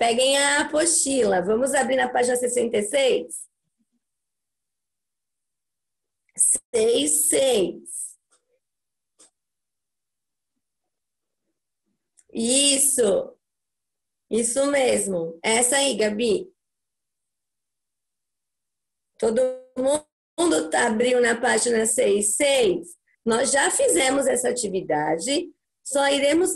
Peguem a apostila. Vamos abrir na página 66? 6. Isso mesmo. Essa aí, Gabi. Todo mundo abriu na página 66? Nós já fizemos essa atividade, só iremos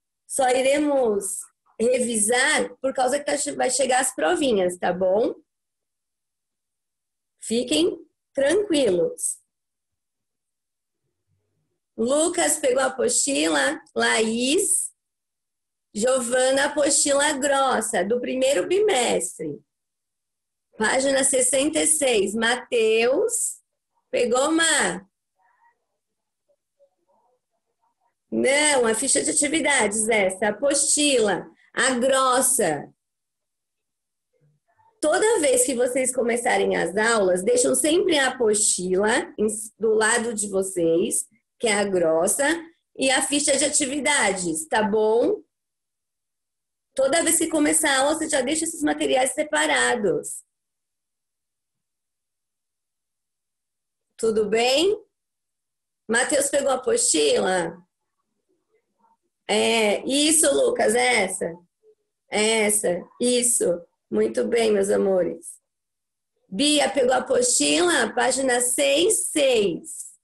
revisar por causa que vai chegar as provinhas, tá bom? Fiquem tranquilos. Lucas pegou a apostila, Laís, Giovana, apostila grossa, do primeiro bimestre. Página 66, Mateus, pegou uma... Não, a ficha de atividades essa, apostila, a grossa. Toda vez que vocês começarem as aulas, deixam sempre a apostila do lado de vocês, que é a grossa, e a ficha de atividades, tá bom? Toda vez que começar a aula, você já deixa esses materiais separados. Tudo bem? Matheus pegou a apostila? Isso, Lucas, essa. Isso. Muito bem, meus amores. Bia pegou a apostila, página 66.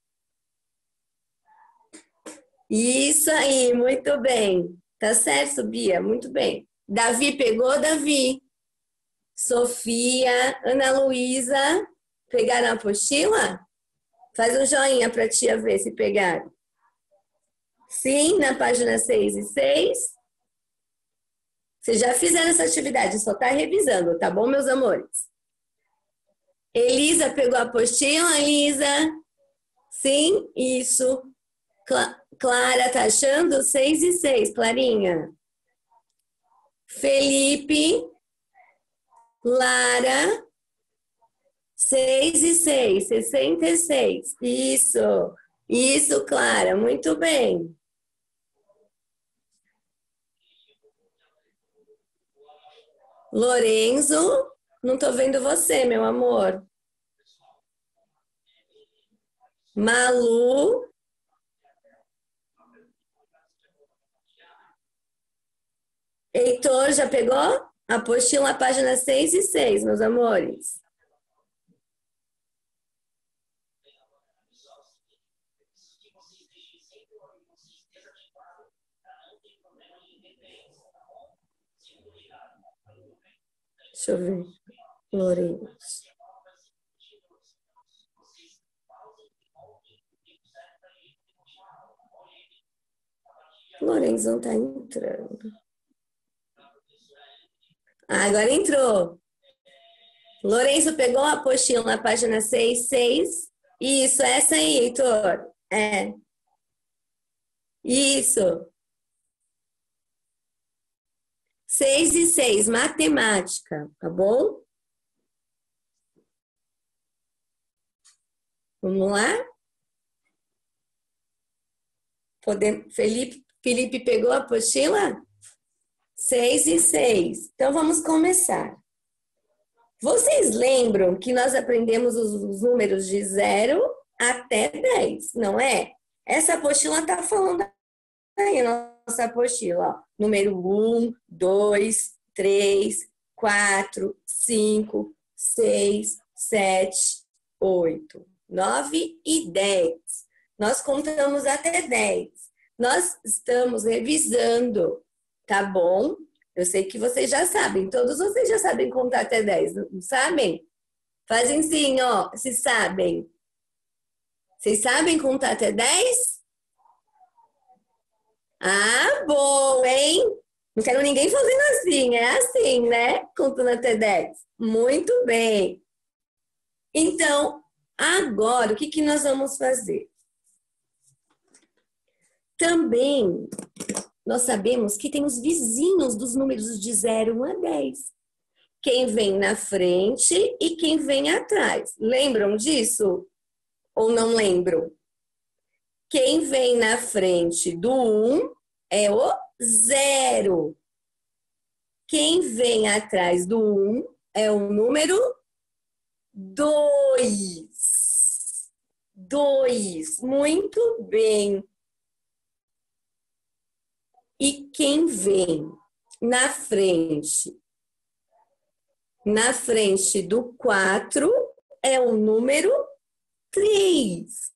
Isso aí, muito bem. Tá certo, Bia? Muito bem. Davi pegou, Davi. Sofia, Ana Luísa, pegaram a apostila? Faz um joinha para a tia ver se pegaram. Sim, na página 6 e 6. Vocês já fizeram essa atividade, só tá revisando, tá bom, meus amores? Elisa pegou a apostila, Elisa? Sim, isso. Clara, tá achando? 6 e 6, Clarinha. Felipe, Lara, 6 e 6, 66. Isso, Clara, muito bem. Lorenzo, não tô vendo você, meu amor. Malu. Heitor, já pegou? Apostila, página 6 e 6, meus amores. Deixa eu ver. Lourenço. Lourenço não tá entrando. Agora entrou. Lourenço pegou a apostila na página 6, 6. Isso, essa aí, Heitor. Isso. 6 e 6, matemática, tá bom? Vamos lá? Felipe pegou a apostila? 6 e 6. Então, vamos começar. Vocês lembram que nós aprendemos os números de 0 até 10, não é? Essa apostila está falando aí, nossa apostila. Ó. Número 1, 2, 3, 4, 5, 6, 7, 8, 9 e 10. Nós contamos até 10. Nós estamos revisando, tá bom? Eu sei que vocês já sabem, todos vocês já sabem contar até 10, não sabem? Fazem sim, ó, se sabem. Vocês sabem contar até 10? Ah, bom, hein? Não quero ninguém fazendo assim, é assim, né? Contando até 10. Muito bem. Então, agora, o que nós vamos fazer? Também, nós sabemos que tem os vizinhos dos números de 0 a 10. Quem vem na frente e quem vem atrás. Lembram disso? Ou não lembram? Quem vem na frente do 1 é o 0. Quem vem atrás do 1 é o número 2. 2. Muito bem. E quem vem na frente do 4 é o número 3.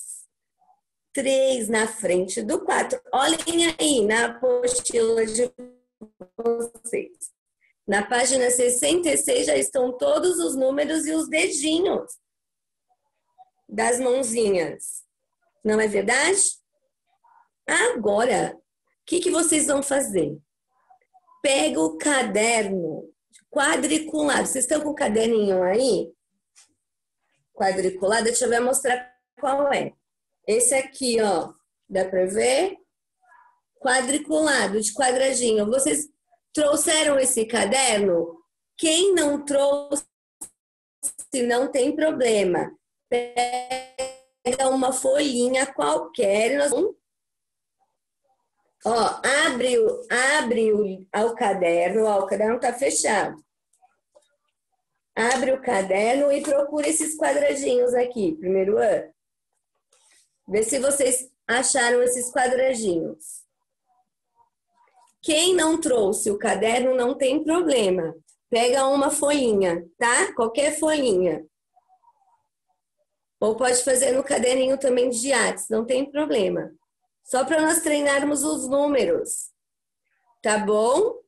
3 na frente do 4. Olhem aí na apostila de vocês. Na página 66 já estão todos os números e os dedinhos das mãozinhas. Não é verdade? Agora, o que vocês vão fazer? Pega o caderno quadriculado. Vocês estão com o caderninho aí? Quadriculado? Deixa eu mostrar qual é. Esse aqui, ó. Dá para ver? Quadriculado, de quadradinho. Vocês trouxeram esse caderno? Quem não trouxe, não tem problema. Pega uma folhinha qualquer e nós vamos... Ó, abre o caderno, ó, o caderno tá fechado. Abre o caderno e procura esses quadradinhos aqui, primeiro ano. Vê se vocês acharam esses quadradinhos. Quem não trouxe o caderno não tem problema. Pega uma folhinha, tá? Qualquer folhinha. Ou pode fazer no caderninho também de artes, não tem problema. Só para nós treinarmos os números. Tá bom?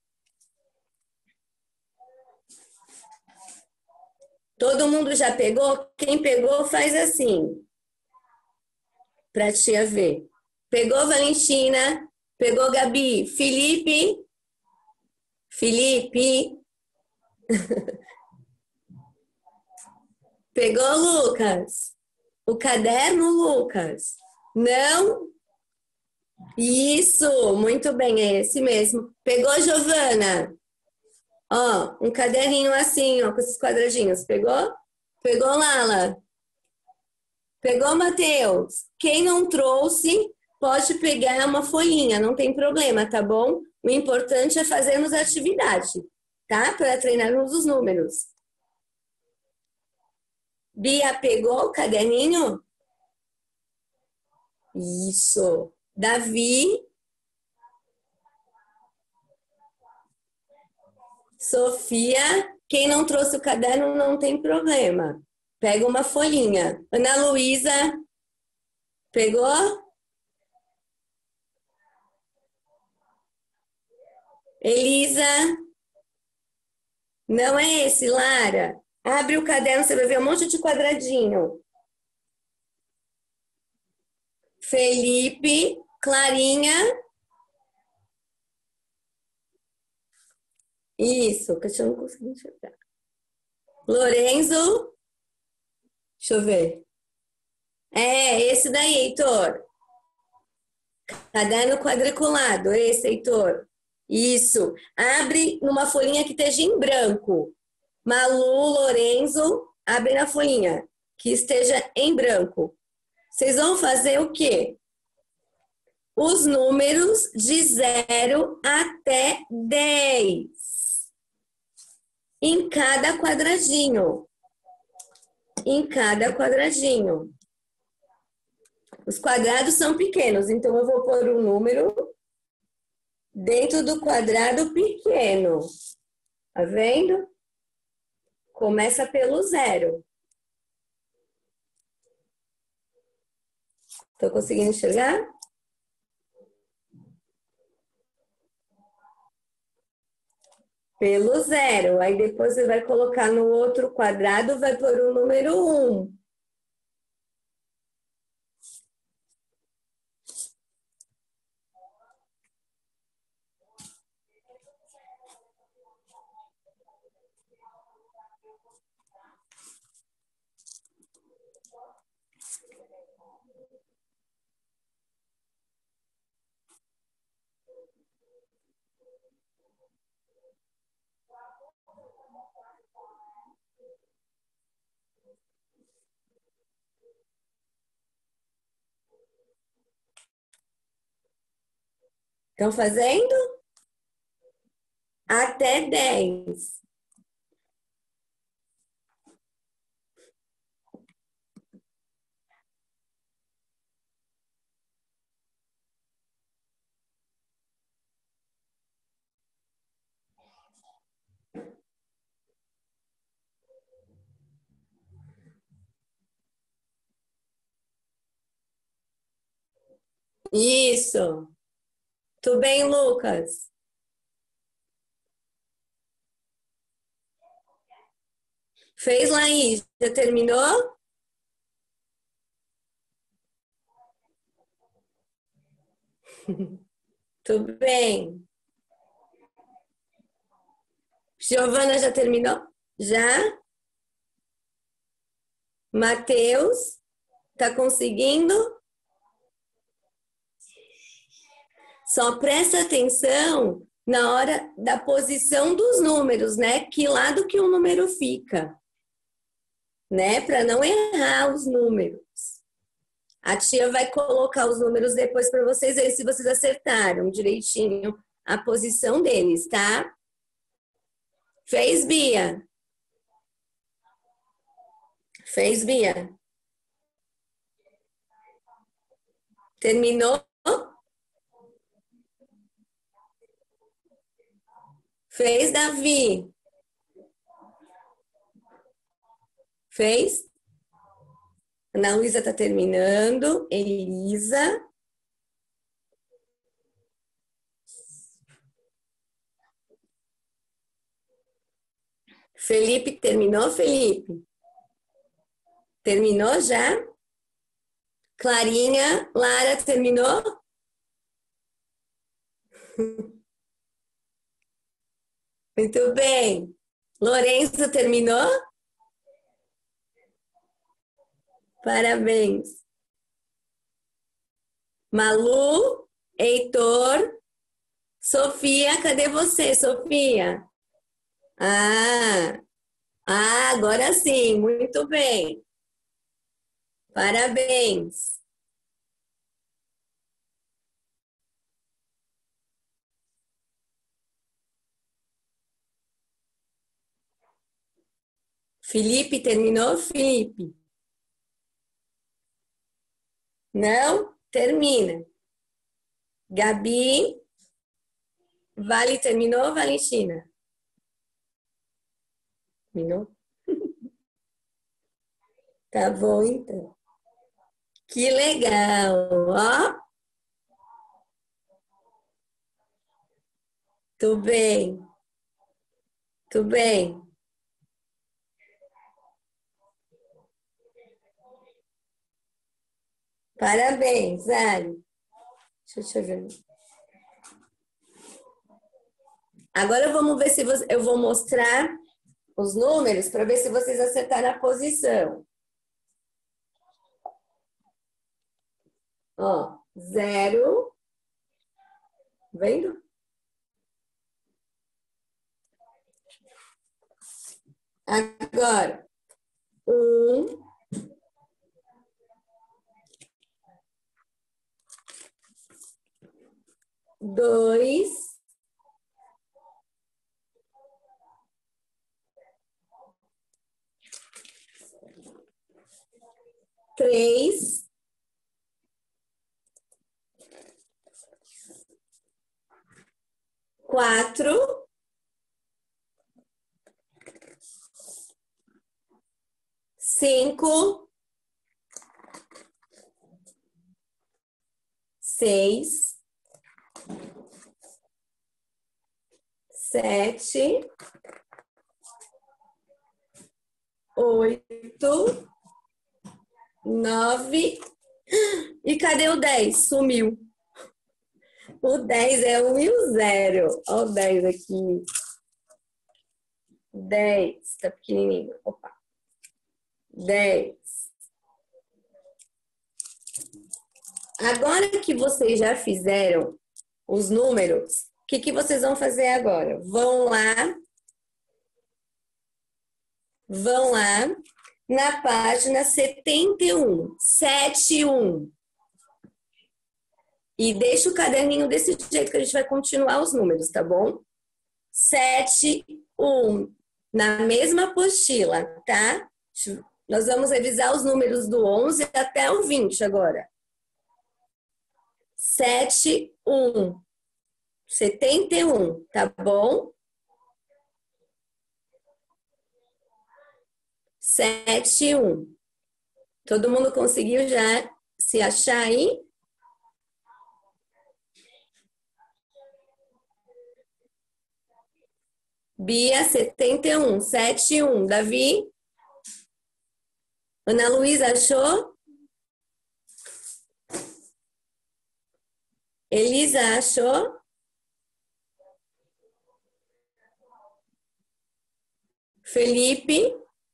Todo mundo já pegou? Quem pegou faz assim. Para a tia ver. Pegou, Valentina? Pegou, Gabi? Felipe? Pegou, Lucas? O caderno, Lucas? Não? Isso, muito bem, é esse mesmo. Pegou, Giovana? Ó, um caderninho assim, ó, com esses quadradinhos. Pegou? Pegou, Lala? Pegou, Matheus? Quem não trouxe, pode pegar uma folhinha, não tem problema, tá bom? O importante é fazermos a atividade, tá? Para treinarmos os números. Bia, pegou o caderninho? Isso. Davi? Sofia? Quem não trouxe o caderno não tem problema. Pega uma folhinha. Ana Luísa? Pegou? Elisa? Não é esse, Lara? Abre o caderno, você vai ver um monte de quadradinho. Felipe, Clarinha. Isso, que eu não consegui enxergar. Lorenzo. Deixa eu ver. É, esse daí, Heitor. Caderno quadriculado, esse, Heitor. Isso. Abre numa folhinha que esteja em branco. Malu, Lorenzo, abre na folhinha que esteja em branco. Vocês vão fazer o quê? Os números de 0 até 10 em cada quadradinho. Em cada quadradinho. Os quadrados são pequenos, então eu vou pôr um número dentro do quadrado pequeno. Tá vendo? Começa pelo 0. Estou conseguindo enxergar? Pelo 0. Aí depois você vai colocar no outro quadrado, vai pôr o número 1. Estão fazendo? até 10. Isso. Tudo bem, Lucas? Fez, Laís? Já terminou? Tudo bem. Giovana já terminou? Já? Matheus? Tá conseguindo? Só presta atenção na hora da posição dos números, né? Que lado que o número fica, né? Para não errar os números. A tia vai colocar os números depois para vocês verem se vocês acertaram direitinho a posição deles, tá? Fez, Bia? Fez, Bia? Terminou? Fez, Davi? Fez? Ana Luísa está terminando. Elisa. Felipe, terminou, Felipe? Terminou já? Clarinha, Lara, terminou? Muito bem. Lourenço, terminou? Parabéns. Malu, Heitor, Sofia, cadê você, Sofia? Ah, agora sim, muito bem. Parabéns. Felipe, terminou, Felipe? Não? Termina. Gabi, Vale, terminou, Valentina? Terminou? Tá bom, então. Que legal, ó. Tudo bem, tudo bem. Parabéns, Ari. Deixa eu ver. Agora vamos ver se eu vou mostrar os números para ver se vocês acertaram a posição. Ó, 0. Vendo? Agora, 1. 2. 3. 4. 5. 6. 7. 8. 9. E cadê o 10? Sumiu. O 10 é 1 e o 0. Olha o 10 aqui. 10. Tá pequenininho. Opa. 10. Agora que vocês já fizeram os números, o que vocês vão fazer agora? Vão lá na página 71, 71. E deixa o caderninho desse jeito que a gente vai continuar os números, tá bom? 7, 1. Na mesma apostila, tá? Nós vamos revisar os números do 11 até o 20 agora. 7, 1. 71, tá bom? 7, 1. Todo mundo conseguiu já se achar aí? Bia, 71, 7, 1. Davi? Ana Luísa, achou? Elisa, achou? Felipe?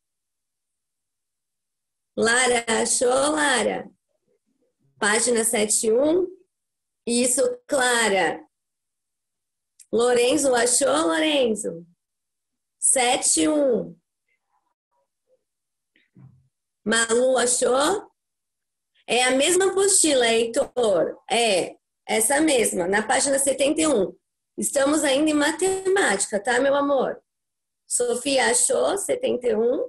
Lara, achou, Lara? Página 71. Isso, Clara. Lorenzo, achou, Lorenzo? 7, 1. Malu, achou? É a mesma apostila, Heitor. É, essa mesma, na página 71. Estamos ainda em matemática, tá, meu amor? Sofia, achou? 71?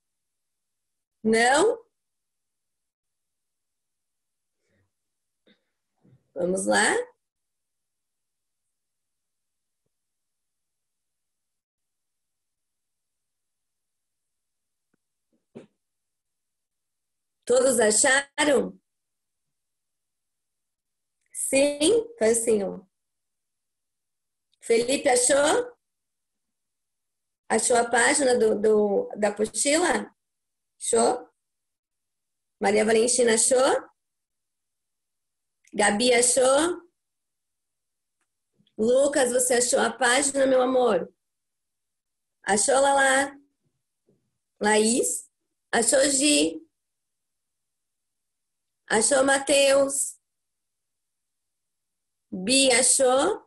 Não? Vamos lá? Todos acharam? Sim? Faz assim, ó. Felipe, achou? Achou a página da apostila? Achou? Maria Valentina, achou? Gabi, achou? Lucas, você achou a página, meu amor? Achou, Lala? Laís? Achou, Gi? Achou, Matheus? Bi, achou?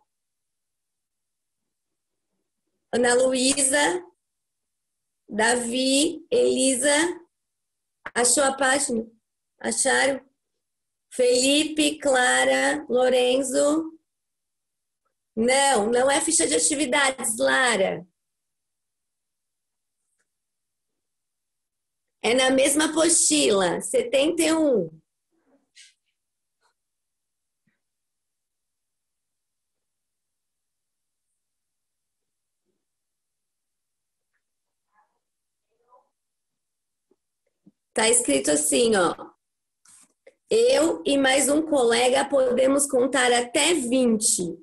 Ana Luísa? Davi? Elisa? Achou a página? Acharam? Felipe, Clara, Lorenzo? Não, não é ficha de atividades, Lara. É na mesma apostila, 71. Tá escrito assim, ó. Eu e mais um colega podemos contar até 20.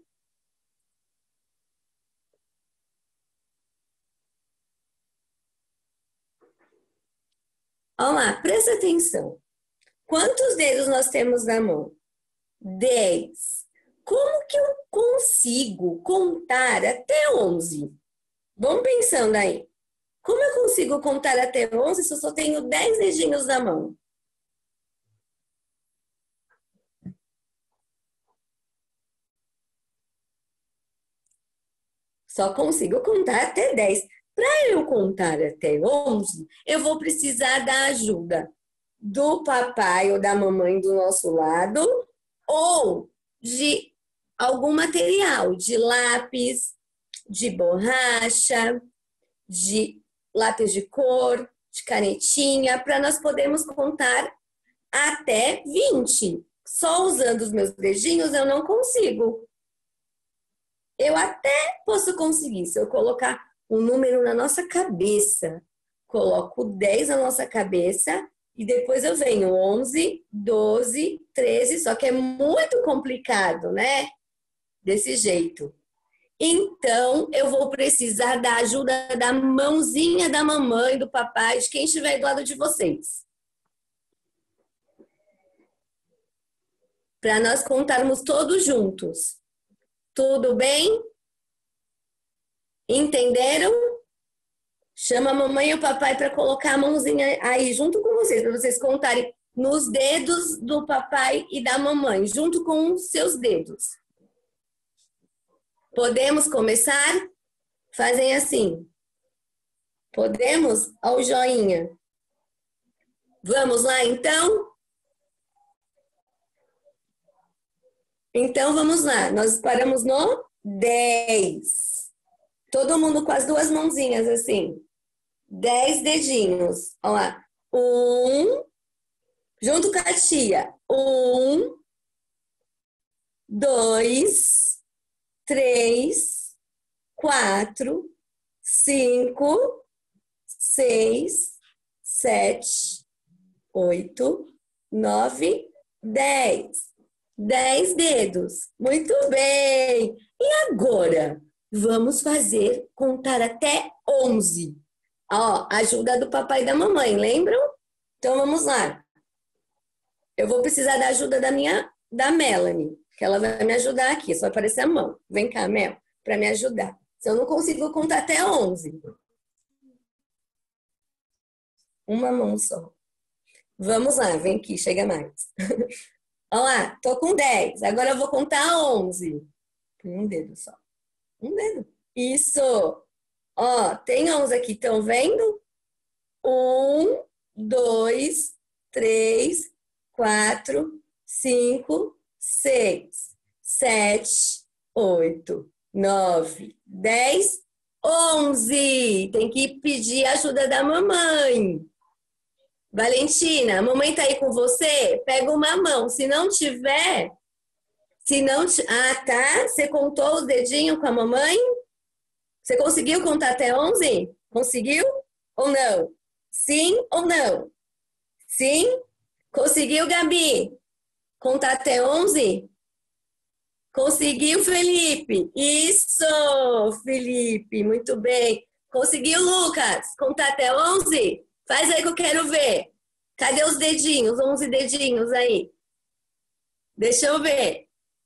Olha lá, presta atenção. Quantos dedos nós temos na mão? 10. Como que eu consigo contar até 11? Vamos pensando aí. Como eu consigo contar até 11 se eu só tenho 10 dedinhos na mão? Só consigo contar até 10. Para eu contar até 11, eu vou precisar da ajuda do papai ou da mamãe do nosso lado ou de algum material, de lápis, de borracha, de lápis de cor, de canetinha, para nós podermos contar até 20. Só usando os meus dedinhos eu não consigo. Eu até posso conseguir, se eu colocar um número na nossa cabeça. Coloco 10 na nossa cabeça e depois eu venho 11, 12, 13, só que é muito complicado, né? Desse jeito. Então, eu vou precisar da ajuda da mãozinha da mamãe, do papai, de quem estiver do lado de vocês. Para nós contarmos todos juntos. Tudo bem? Entenderam? Chama a mamãe e o papai para colocar a mãozinha aí junto com vocês, para vocês contarem nos dedos do papai e da mamãe, junto com os seus dedos. Podemos começar? Fazem assim. Podemos? Ao joinha. Vamos lá, então? Então, vamos lá. Nós paramos no 10. Todo mundo com as duas mãozinhas assim. 10 dedinhos. Olha lá. 1, junto com a tia. 1, 2, 3, 4, 5, 6, 7, 8, 9, 10. 10 dedos. Muito bem. E agora? Vamos contar até 11. Ó, ajuda do papai e da mamãe, lembram? Então vamos lá. Eu vou precisar da ajuda da Melanie, que ela vai me ajudar aqui. Só aparecer a mão. Vem cá, Mel, para me ajudar. Se eu não consigo contar até 11. Uma mão só. Vamos lá, vem aqui, chega mais. Olha lá, tô com 10. Agora eu vou contar 11. Um dedo só. Um dedo. Isso. Ó, tem 11 aqui, estão vendo? 1, 2, 3, 4, 5, 6, 7, 8, 9, 10, 11. Tem que pedir ajuda da mamãe. Valentina, a mamãe tá aí com você? Pega uma mão. Se não tiver, ah, tá. Você contou os dedinhos com a mamãe? Você conseguiu contar até 11? Conseguiu ou não? Sim ou não? Sim? Conseguiu, Gabi? Contar até 11? Conseguiu, Felipe? Isso, Felipe, muito bem. Conseguiu, Lucas? Contar até 11? Faz aí que eu quero ver. Cadê os dedinhos? 11 dedinhos aí. Deixa eu ver.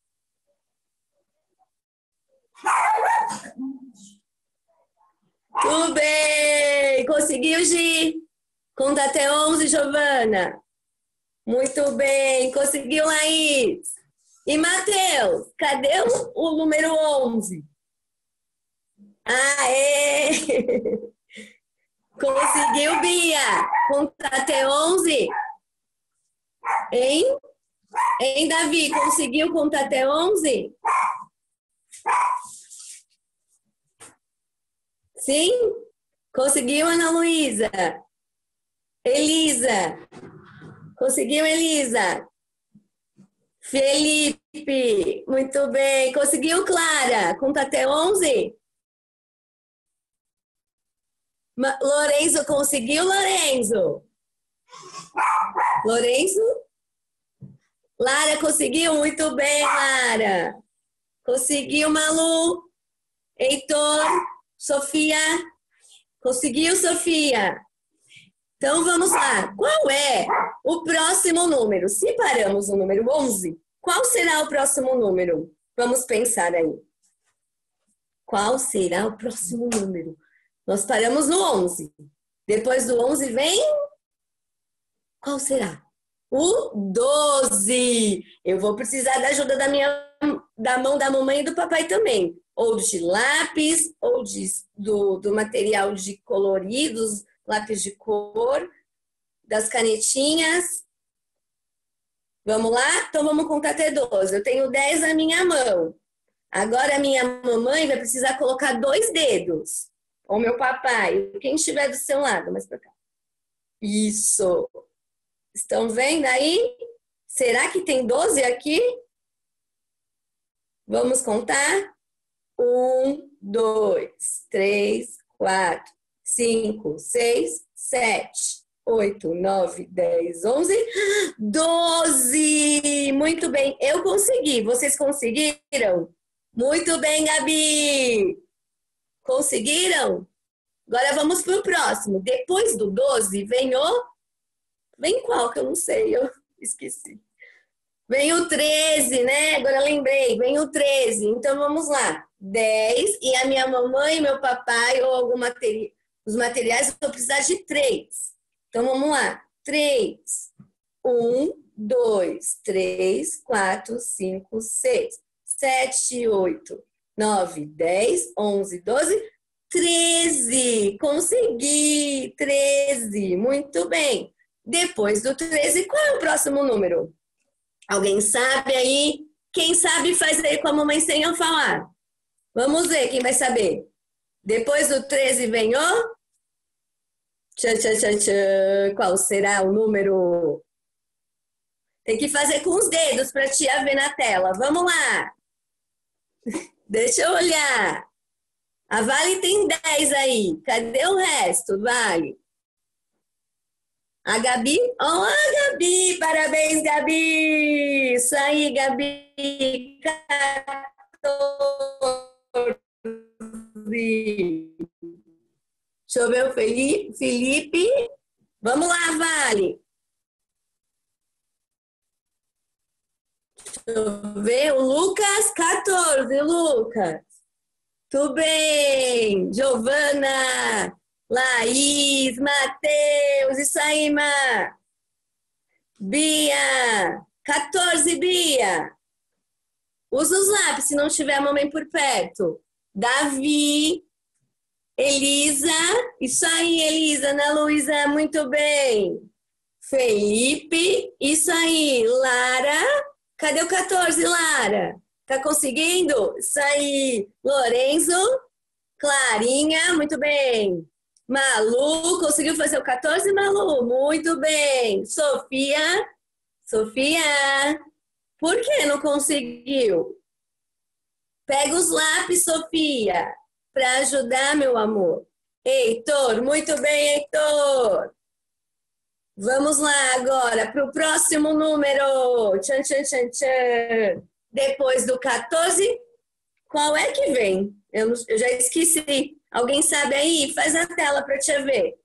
Tudo bem. Conseguiu, Gi? Conta até 11, Giovana. Muito bem. Conseguiu, Laís? E Matheus? Cadê o número 11? Aê! Conseguiu, Bia? Conta até 11? Hein? Hein, Davi? Conseguiu contar até 11? Sim? Conseguiu, Ana Luísa? Elisa? Conseguiu, Elisa? Felipe? Muito bem. Conseguiu, Clara? Conta até 11? Lorenzo, conseguiu, Lorenzo? Lorenzo? Lara, conseguiu? Muito bem, Lara. Conseguiu, Malu? Heitor? Sofia? Conseguiu, Sofia? Então, vamos lá. Qual é o próximo número? Se paramos no número 11, qual será o próximo número? Vamos pensar aí. Qual será o próximo número? Nós paramos no 11. Depois do 11 vem... Qual será? O 12. Eu vou precisar da ajuda da mão da mamãe e do papai também. Ou de lápis, ou do material de coloridos, lápis de cor, das canetinhas. Vamos lá? Então vamos contar até 12. Eu tenho 10 na minha mão. Agora a minha mamãe vai precisar colocar 2 dedos. Ou meu papai, quem estiver do seu lado, mais pra cá. Isso. Estão vendo aí? Será que tem 12 aqui? Vamos contar? 1, 2, 3, 4, 5, 6, 7, 8, 9, 10, 11, 12! Muito bem, eu consegui. Vocês conseguiram? Muito bem, Gabi! Conseguiram? Agora vamos para o próximo. Depois do 12, vem qual que eu não sei, eu esqueci. Vem o 13, né? Agora lembrei, vem o 13. Então vamos lá. 10 e a minha mamãe, meu papai ou algum material, os materiais eu vou precisar de 3. Então vamos lá. 3. 1, 2, 3, 4, 5, 6, 7, 8, 9, 10, 11, 12, 13. Consegui! 13. Muito bem. Depois do 13, qual é o próximo número? Alguém sabe aí? Quem sabe faz aí com a mamãe sem eu falar. Vamos ver quem vai saber. Depois do 13 vem o... Tchan, tchan, tchan, tchan. Qual será o número? Tem que fazer com os dedos para a tia ver na tela. Vamos lá. Deixa eu olhar. A Vale tem 10 aí. Cadê o resto, Vale? A Gabi? Olá, Gabi! Parabéns, Gabi! Isso aí, Gabi! 14. Deixa eu ver o Felipe. Vamos lá, Vale. Deixa eu ver o Lucas, 14, Lucas. Tudo bem. Giovana, Laís, Matheus, isso aí, Ma. Bia, 14, Bia. Usa os lápis se não tiver a mamãe por perto. Davi, Elisa, isso aí, Elisa, Ana Luísa, muito bem. Felipe, isso aí, Lara, cadê o 14, Lara? Tá conseguindo? Isso aí, Lorenzo, Clarinha, muito bem. Malu, conseguiu fazer o 14, Malu? Muito bem. Sofia, por que não conseguiu? Pega os lápis, Sofia, para ajudar, meu amor. Heitor, muito bem, Heitor. Vamos lá agora para o próximo número. Tchan, tchan, tchan, tchan. Depois do 14, qual é que vem? Eu já esqueci. Alguém sabe aí? Faz a tela para te ver.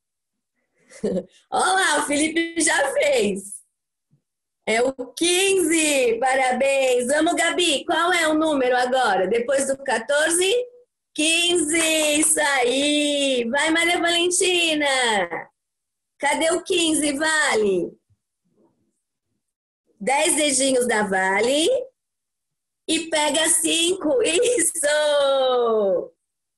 Olha lá, o Felipe já fez. É o 15. Parabéns. Vamos, Gabi. Qual é o número agora? Depois do 14? 15. Isso aí. Vai, Maria Valentina. Cadê o 15, Vale? 10 dedinhos da Vale. E pega 5. Isso!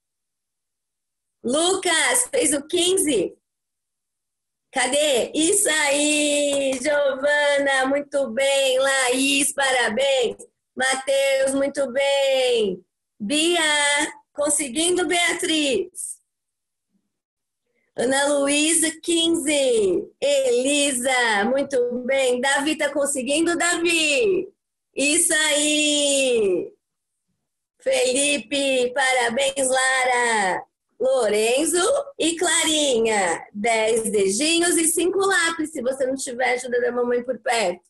Lucas, fez o 15? Cadê? Isso aí, Giovana, muito bem. Laís, parabéns. Matheus, muito bem. Bia, conseguindo, Beatriz. Ana Luísa, 15. Elisa, muito bem. Davi, tá conseguindo, Davi? Isso aí. Felipe, parabéns, Lara. Lorenzo e Clarinha, 10 dedinhos e 5 lápis, se você não tiver ajuda da mamãe por perto.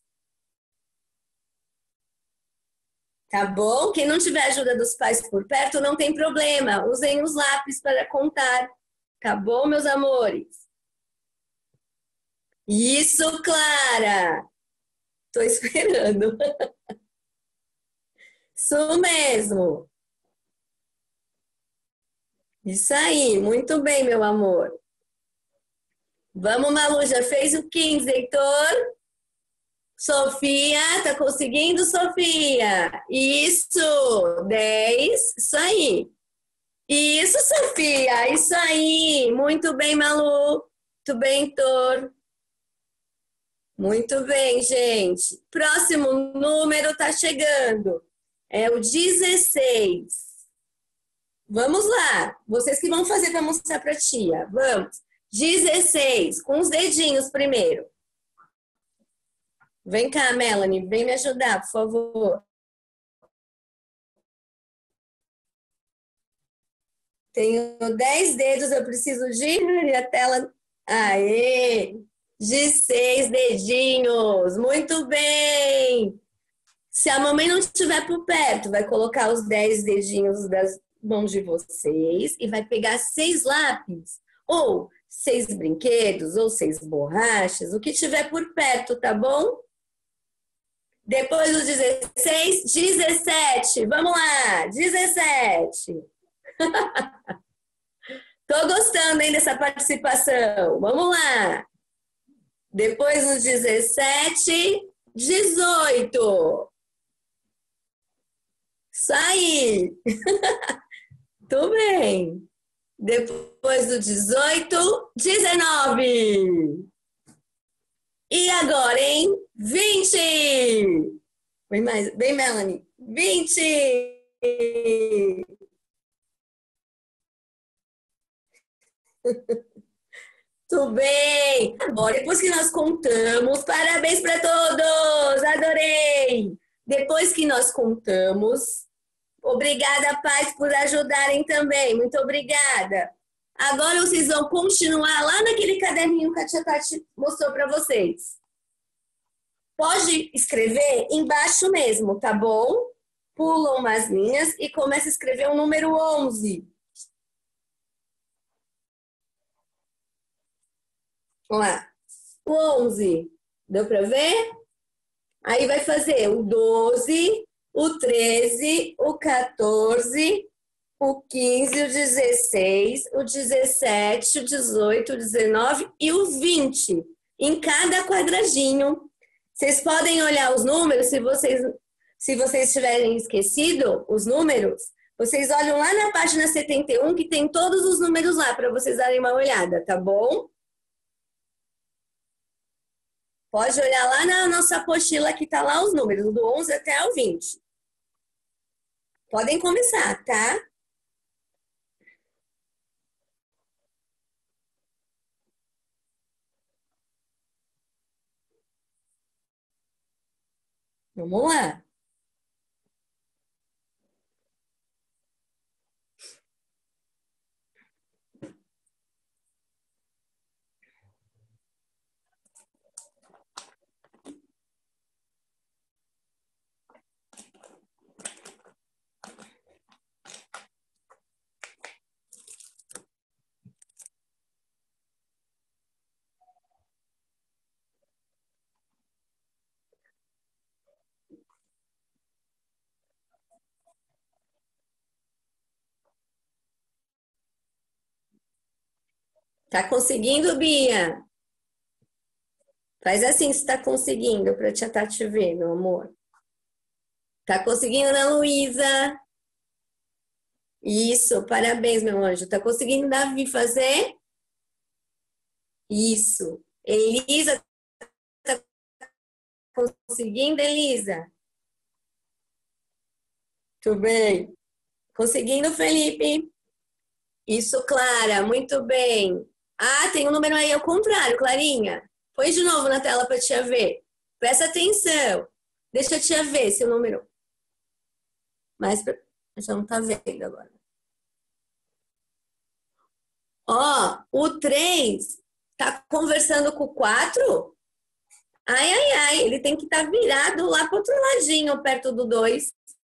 Tá bom? Quem não tiver ajuda dos pais por perto, não tem problema. Usem os lápis para contar. Tá bom, meus amores? Isso, Clara! Tô esperando. Isso mesmo. Isso aí, muito bem, meu amor. Vamos, Malu, já fez o 15, Heitor? Sofia, tá conseguindo, Sofia? Isso, 10, isso aí. Isso, Sofia, isso aí. Muito bem, Malu. Muito bem, Heitor. Muito bem, gente. Próximo número tá chegando. É o 16. Vamos lá. Vocês que vão fazer para mostrar para a tia. Vamos. 16. Com os dedinhos primeiro. Vem cá, Melanie. Vem me ajudar, por favor. Tenho 10 dedos. Eu preciso de a tela. Aê! De 6 dedinhos. Muito bem. Se a mamãe não estiver por perto, vai colocar os 10 dedinhos das mãos de vocês e vai pegar 6 lápis, ou 6 brinquedos, ou 6 borrachas, o que tiver por perto, tá bom? Depois do 16, 17. Vamos lá, 17. Tô gostando, hein, dessa participação. Vamos lá. Depois do 17, 18. Isso aí. Tudo bem. Depois do 18, 19. E agora, hein? 20. Vem mais, vem, Melanie. 20. Tudo bem. Agora, depois que nós contamos, parabéns para todos, adorei. Depois que nós contamos, obrigada, pais, por ajudarem também. Muito obrigada. Agora vocês vão continuar lá naquele caderninho que a tia Tati mostrou para vocês. Pode escrever embaixo mesmo, tá bom? Pulam umas linhas e começa a escrever o número 11. Vamos lá. O 11. Deu para ver? Aí vai fazer o 12, o 13, o 14, o 15, o 16, o 17, o 18, o 19 e o 20 em cada quadradinho. Vocês podem olhar os números, se vocês tiverem esquecido os números, vocês olham lá na página 71 que tem todos os números lá para vocês darem uma olhada, tá bom? Pode olhar lá na nossa apostila que tá lá os números, do 11 até o 20. Podem começar, tá? Vamos lá. Tá conseguindo, Bia? Faz assim se tá conseguindo, pra tia Tati ver, meu amor. Tá conseguindo, Ana Luísa? Isso, parabéns, meu anjo. Tá conseguindo, Davi, fazer? Isso. Elisa, tá conseguindo, Elisa? Tudo bem. Conseguindo, Felipe? Isso, Clara, muito bem. Ah, tem um número aí ao contrário, Clarinha. Põe de novo na tela para a tia ver. Presta atenção. Deixa a tia ver esse número. Mas já não tá vendo agora. Ó, o 3 tá conversando com o 4? Ai, ai, ai, ele tem que estar virado lá pro outro ladinho, perto do 2.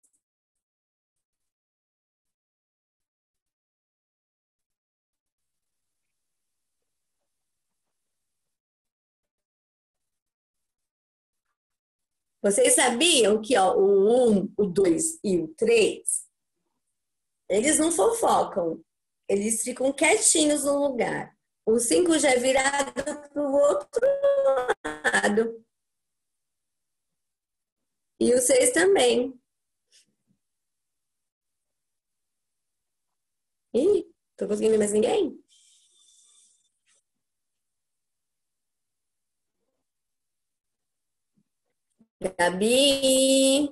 Vocês sabiam que ó, o 1, o 2 e o 3, eles não fofocam. Eles ficam quietinhos no lugar. O 5 já é virado para o outro lado. E o 6 também. Ih, tô conseguindo ver mais ninguém? Gabi,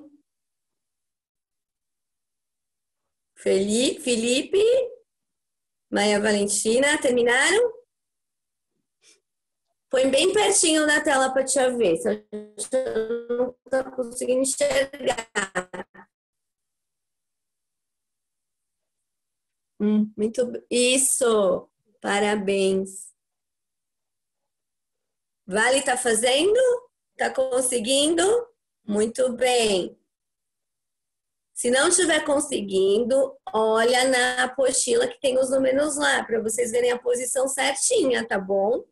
Felipe, Maria Valentina, terminaram? Põe bem pertinho na tela para te ver. Se eu não tô conseguindo enxergar. Muito isso. Parabéns. Vale tá fazendo? Tá conseguindo? Muito bem. Se não estiver conseguindo, olha na apostila que tem os números lá, para vocês verem a posição certinha, tá bom?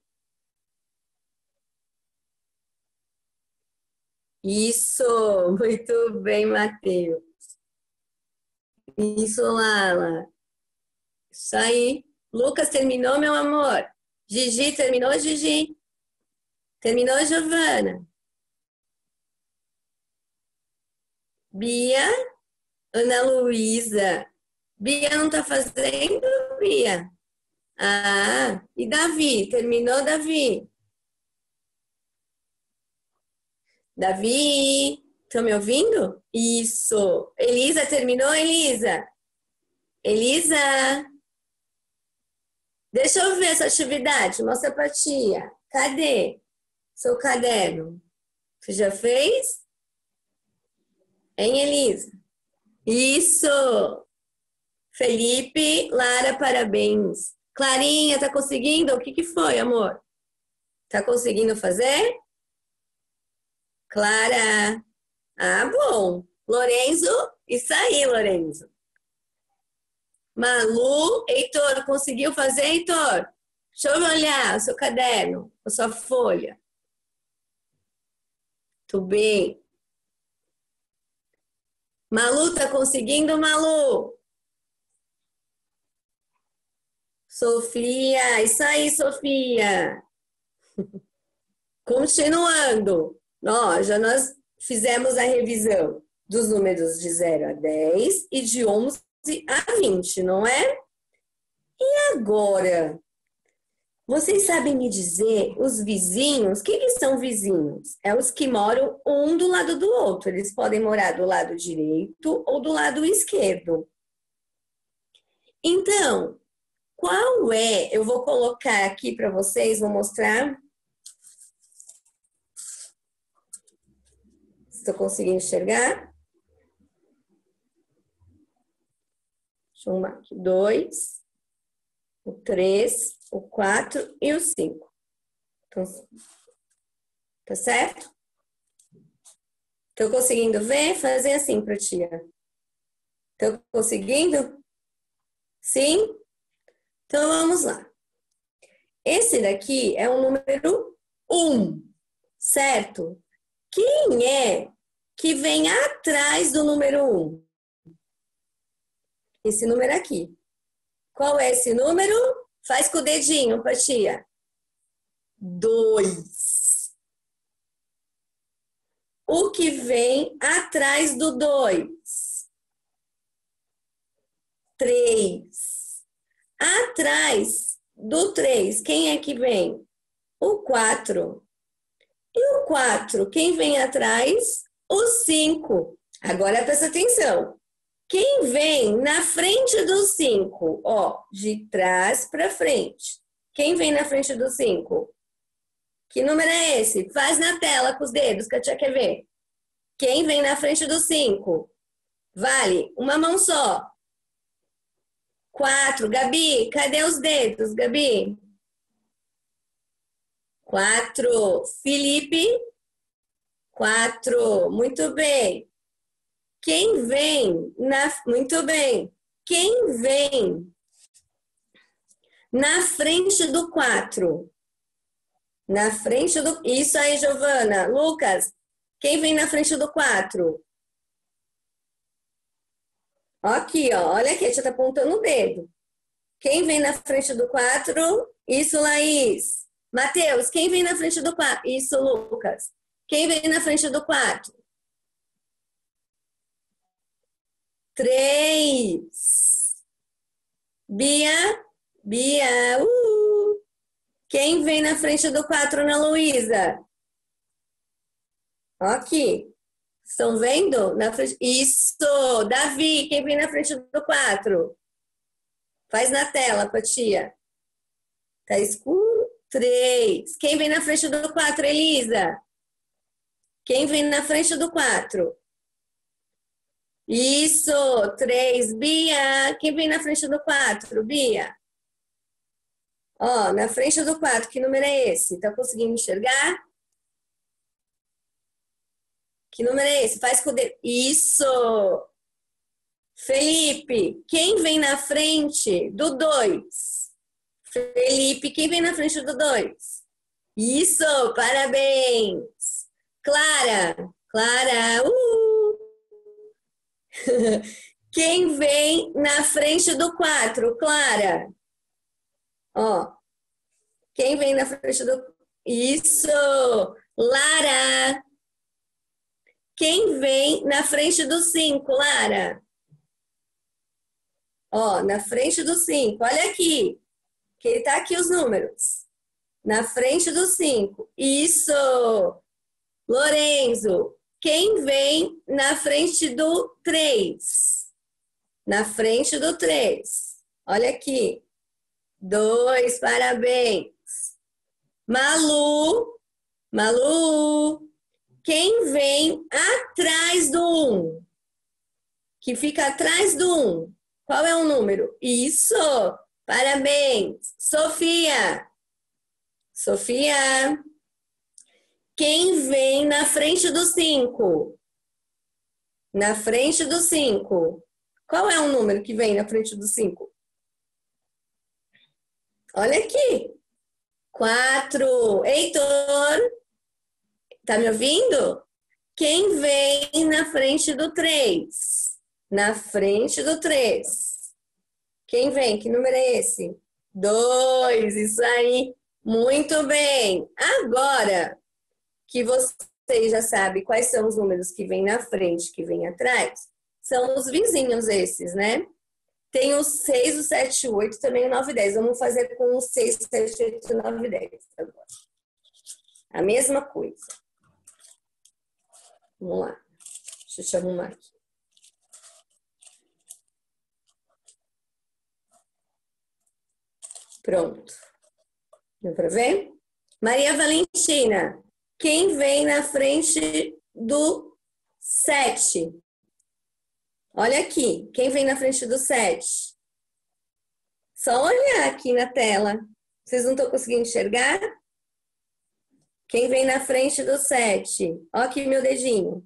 Isso, muito bem, Matheus. Isso, Lala. Isso aí. Lucas terminou, meu amor? Gigi terminou, Gigi? Terminou, Giovana? Bia? Ana Luísa? Bia não tá fazendo, Bia? Ah, e Davi? Terminou, Davi? Davi? Estão me ouvindo? Isso. Elisa terminou, Elisa? Elisa? Deixa eu ver essa atividade. Mostra pra tia. Cadê seu caderno? Você já fez? Hein, Elisa? Isso! Felipe, Lara, parabéns. Clarinha, tá conseguindo? O que que foi, amor? Tá conseguindo fazer? Clara. Ah, bom. Lorenzo, isso aí, Lorenzo. Malu, Heitor, conseguiu fazer, Heitor? Deixa eu olhar o seu caderno, a sua folha. Tudo bem. Malu, tá conseguindo, Malu? Sofia, isso aí, Sofia. Continuando. Ó, já nós fizemos a revisão dos números de 0 a 10 e de 11 a 20, não é? E agora? Vocês sabem me dizer os vizinhos? Quem são vizinhos? É os que moram um do lado do outro. Eles podem morar do lado direito ou do lado esquerdo. Então, qual é? Eu vou colocar aqui para vocês, vou mostrar. Estou conseguindo enxergar? Deixa eu arrumar aqui. 2, o 3, o 4 e o 5. Então, tá certo? Estou conseguindo ver? Fazer assim para tia. Estou conseguindo? Sim? Então vamos lá. Esse daqui é o número 1, certo? Quem é que vem atrás do número 1? Esse número aqui. Qual é esse número? Faz com o dedinho, pra tia. 2. O que vem atrás do 2? 3. Atrás do 3, quem é que vem? O 4. E o 4, quem vem atrás? O 5. Agora presta atenção. Quem vem na frente do 5? Ó, de trás para frente. Quem vem na frente do 5? Que número é esse? Faz na tela com os dedos, que a tia quer ver. Quem vem na frente do 5? Vale, uma mão só. 4. Gabi, cadê os dedos, Gabi? 4. Felipe? 4. Muito bem. Quem vem Muito bem. Quem vem na frente do 4? Na frente do... Isso aí, Giovana. Lucas, quem vem na frente do 4? Aqui, ó. Olha aqui, a tia tá apontando o dedo. Quem vem na frente do 4? Isso, Laís. Mateus, quem vem na frente do 4? Isso, Lucas. Quem vem na frente do 4? 3. Bia? Bia. Quem vem na frente do 4, Ana Luísa? Aqui. Estão vendo? Na frente... Isso! Davi, quem vem na frente do 4? Faz na tela, pra tia. Tá escuro? 3. Quem vem na frente do 4, Elisa? Quem vem na frente do 4? Isso! 3. Bia, quem vem na frente do 4? Bia? Ó, na frente do 4, que número é esse? Tá conseguindo enxergar? Que número é esse? Faz com o dedo. Isso! Felipe, quem vem na frente do 2? Felipe, quem vem na frente do 2? Isso! Parabéns! Clara, Clara, Quem vem na frente do 4? Clara. Ó, quem vem na frente do... Isso! Lara! Quem vem na frente do 5, Lara? Ó, na frente do 5. Olha aqui. Que tá aqui os números. Na frente do 5. Isso! Lorenzo. Quem vem na frente do 3? Na frente do 3. Olha aqui. 2, parabéns. Malu, quem vem atrás do 1? Que fica atrás do 1. Qual é o número? Isso, parabéns. Sofia, quem vem na frente do 5? Na frente do 5. Qual é o número que vem na frente do 5? Olha aqui. 4. Heitor, tá me ouvindo? Quem vem na frente do 3? Na frente do 3. Quem vem? Que número é esse? 2. Isso aí. Muito bem. Agora que você já sabe quais são os números que vêm na frente, que vêm atrás, são os vizinhos esses, né? Tem o 6, o 7, o 8, também o 9 e 10. Vamos fazer com o 6, 7, 8, 9 e 10 agora. A mesma coisa. Vamos lá. Deixa eu arrumar aqui. Pronto. Deu para ver? Maria Valentina, quem vem na frente do 7? Olha aqui, quem vem na frente do 7? Só olhar aqui na tela. Vocês não estão conseguindo enxergar? Quem vem na frente do 7? Olha aqui meu dedinho.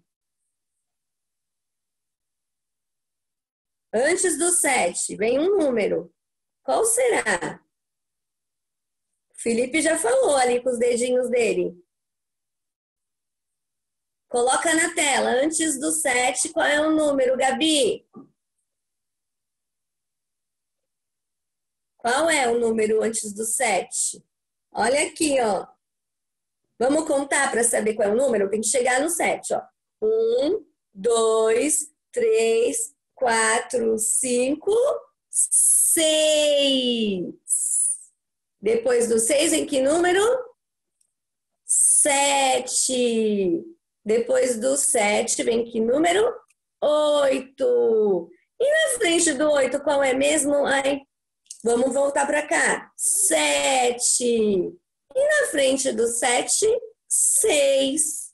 Antes do 7, vem um número. Qual será? Felipe já falou ali com os dedinhos dele. Coloca na tela, antes do 7, qual é o número, Gabi? Qual é o número antes do 7? Olha aqui, ó. Vamos contar para saber qual é o número? Tem que chegar no 7, ó. 1, 2, 3, 4, 5, 6. Depois do 6, em que número? 7. Depois do 7, vem que número? 8. E na frente do 8, qual é mesmo? Ai, vamos voltar para cá. 7. E na frente do 7, 6.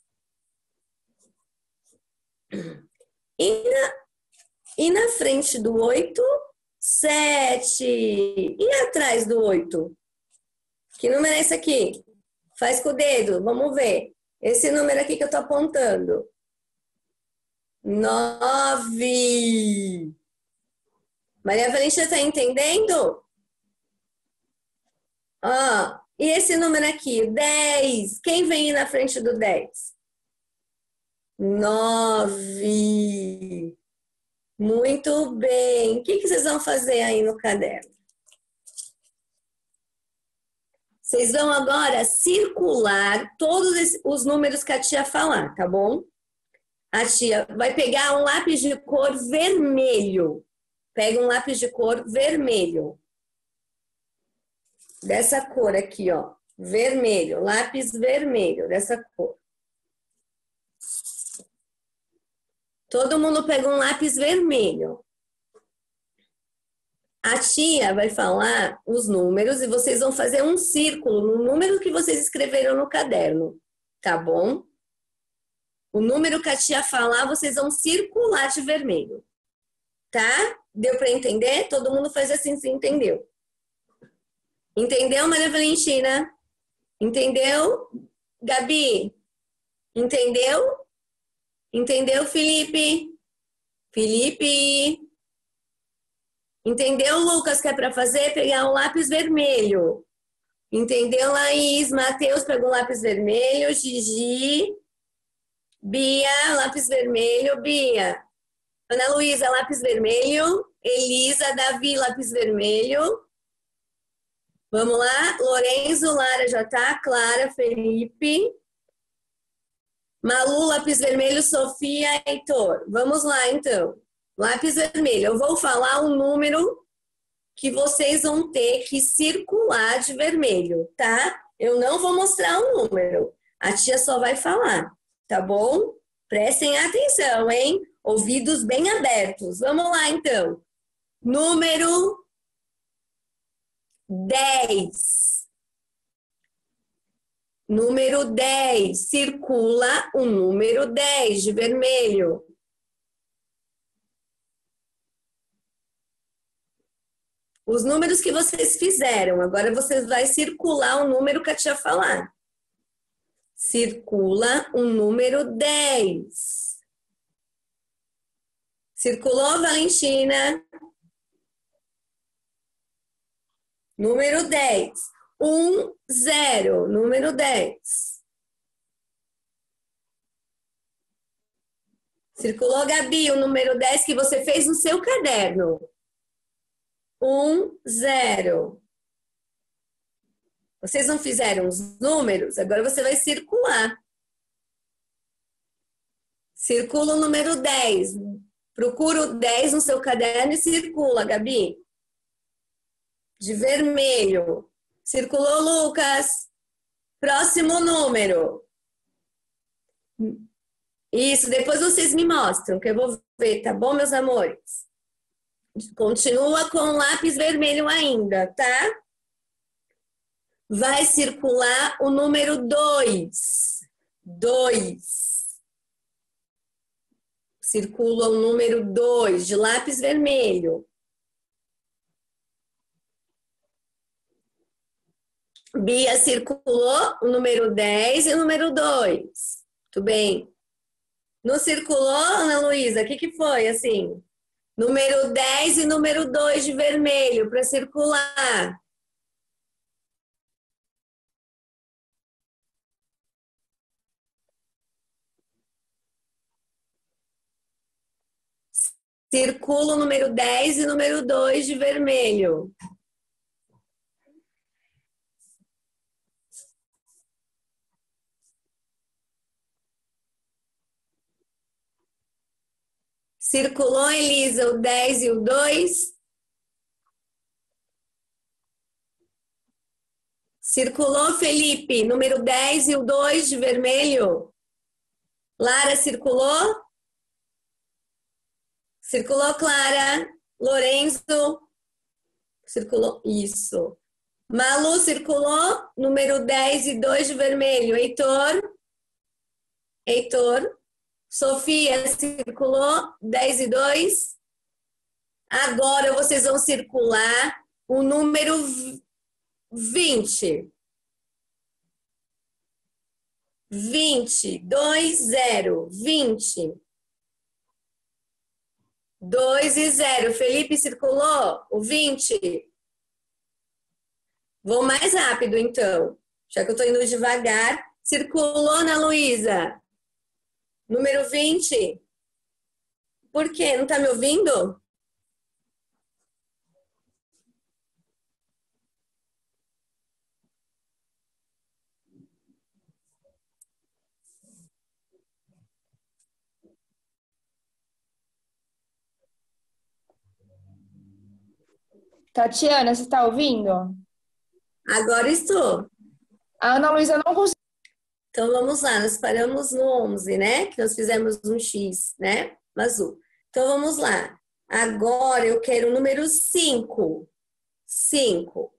E na frente do 8, 7. E atrás do 8? Que número é esse aqui? Faz com o dedo, vamos ver. Esse número aqui que eu tô apontando. 9. Maria Valentina, tá entendendo? Ó, e esse número aqui, 10. Quem vem na frente do 10? 9. Muito bem. O que vocês vão fazer aí no caderno? Vocês vão agora circular todos os números que a tia falar, tá bom? A tia vai pegar um lápis de cor vermelho. Pega um lápis de cor vermelho. Dessa cor aqui, ó. Vermelho. Lápis vermelho, dessa cor. Todo mundo pega um lápis vermelho. A tia vai falar os números e vocês vão fazer um círculo no número que vocês escreveram no caderno, tá bom? O número que a tia falar, vocês vão circular de vermelho, tá? Deu para entender? Todo mundo faz assim, se entendeu. Entendeu, Maria Valentina? Entendeu, Gabi? Entendeu? Entendeu, Felipe? Felipe? Entendeu, Lucas, que é para fazer? Pegar um lápis vermelho. Entendeu, Laís? Matheus pegou um lápis vermelho. Gigi. Bia, lápis vermelho. Bia. Ana Luísa, lápis vermelho. Elisa, Davi, lápis vermelho. Vamos lá. Lorenzo, Lara já tá. Clara, Felipe. Malu, lápis vermelho. Sofia, Heitor. Vamos lá, então. Lápis vermelho. Eu vou falar um número que vocês vão ter que circular de vermelho, tá? Eu não vou mostrar o número. A tia só vai falar, tá bom? Prestem atenção, hein? Ouvidos bem abertos. Vamos lá, então. Número 10. Número 10. Circula o número 10 de vermelho. Os números que vocês fizeram. Agora você vai circular o número que a tia falar. Circula o número 10. Circulou, Valentina? Número 10. 1, 0. Número 10. Circulou, Gabi, o número 10 que você fez no seu caderno. 1, 0. Vocês não fizeram os números? Agora você vai circular. Circula o número 10. Procura o 10 no seu caderno e circula, Gabi. De vermelho. Circulou, Lucas. Próximo número. Isso, depois vocês me mostram, que eu vou ver, tá bom, meus amores? Continua com o lápis vermelho ainda, tá? Vai circular o número 2. 2. Circula o número 2 de lápis vermelho. Bia circulou o número 10 e o número 2. Tudo bem? Não circulou, Ana Luísa? O que foi assim? Número 10 e número 2 de vermelho para circular. Circula o número 10 e número 2 de vermelho. Circulou, Elisa, o 10 e o 2? Circulou, Felipe, número 10 e o 2 de vermelho? Lara, circulou? Circulou, Clara. Lorenzo? Circulou, isso. Malu, circulou? Número 10 e 2 de vermelho. Heitor? Heitor? Sofia, circulou? 10 e 2? Agora vocês vão circular o número 20. 20, 2, 0, 20. 2 e 0. Felipe circulou o 20? Vou mais rápido, então. Já que eu estou indo devagar. Circulou, Ana Luísa? Número 20? Por quê? Não está me ouvindo? Tatiana, você está ouvindo? Agora estou. A Ana Luísa não conseguiu. Então vamos lá, nós paramos no 11, né? Que nós fizemos um X, né? Azul. Então vamos lá. Agora eu quero o número 5. 5.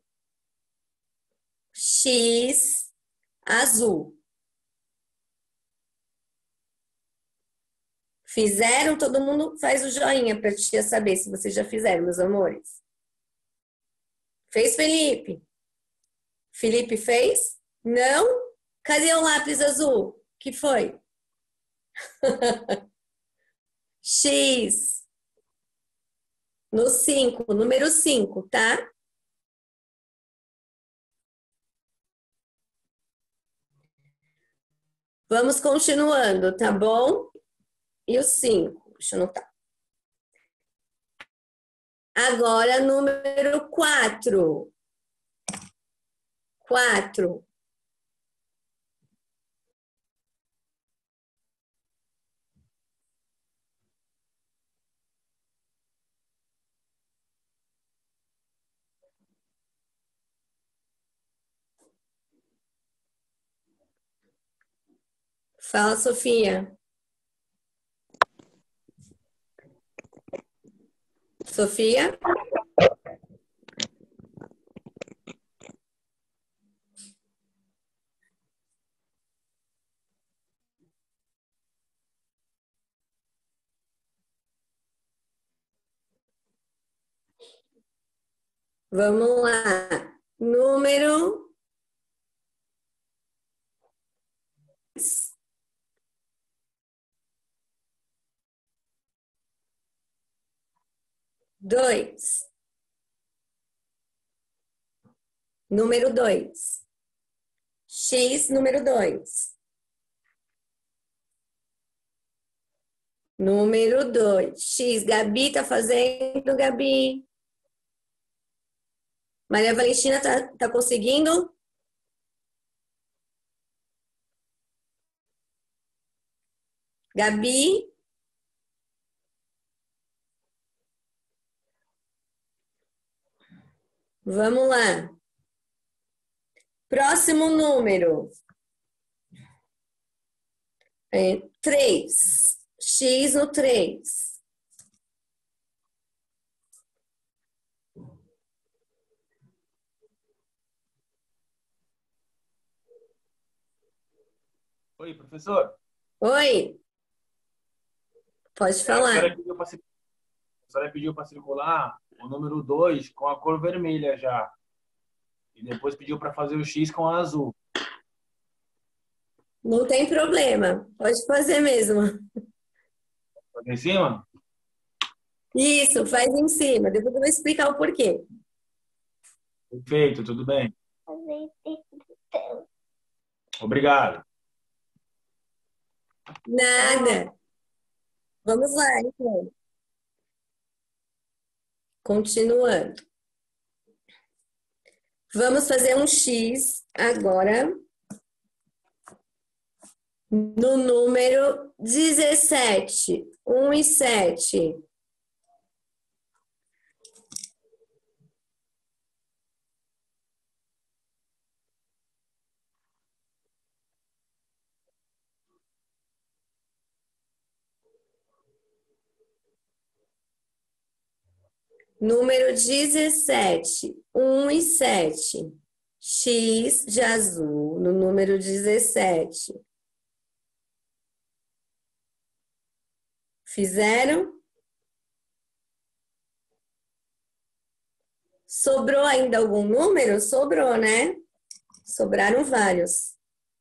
X azul. Fizeram? Todo mundo faz o joinha para a tia saber se vocês já fizeram, meus amores. Fez, Felipe? Felipe fez? Não? Cadê o lápis azul? Que foi? X. No 5, número 5, tá? Vamos continuando, tá bom? E o 5, deixa eu anotar. Agora, número 4. 4. Fala, Sofia. Sofia? Vamos lá. Número 2. Número 2. X, número 2. Número 2. X. Gabi tá fazendo, Gabi. Maria Valentina tá conseguindo? Gabi? Vamos lá. Próximo número. 3. X no 3. Oi, professor. Oi, pode A falar. senhora pediu para circular o número 2 com a cor vermelha já. E depois pediu para fazer o X com a azul. Não tem problema, pode fazer mesmo. Tá em cima? Isso, faz em cima. Depois eu vou explicar o porquê. Perfeito, tudo bem. Obrigado. Nada. Vamos lá, então. Continuando. Vamos fazer um X agora no número 17. 1 e 7. Número 17, 1 e 7. X de azul no número 17. Fizeram? Sobrou ainda algum número? Sobrou, né? Sobraram vários.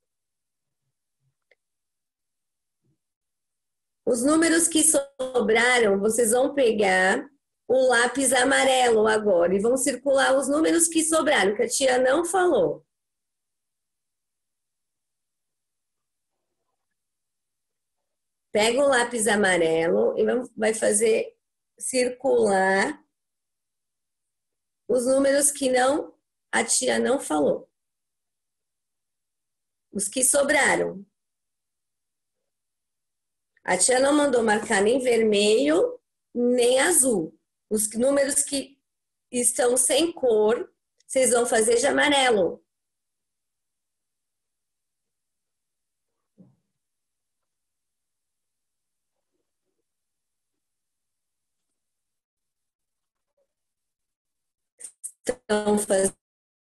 Os números que sobraram, vocês vão pegar o lápis amarelo agora e vão circular os números que sobraram, que a tia não falou. Pega o lápis amarelo e vai fazer circular os números que a tia não falou. Os que sobraram. A tia não mandou marcar nem vermelho, nem azul. Os números que estão sem cor, vocês vão fazer de amarelo. Estão fazendo.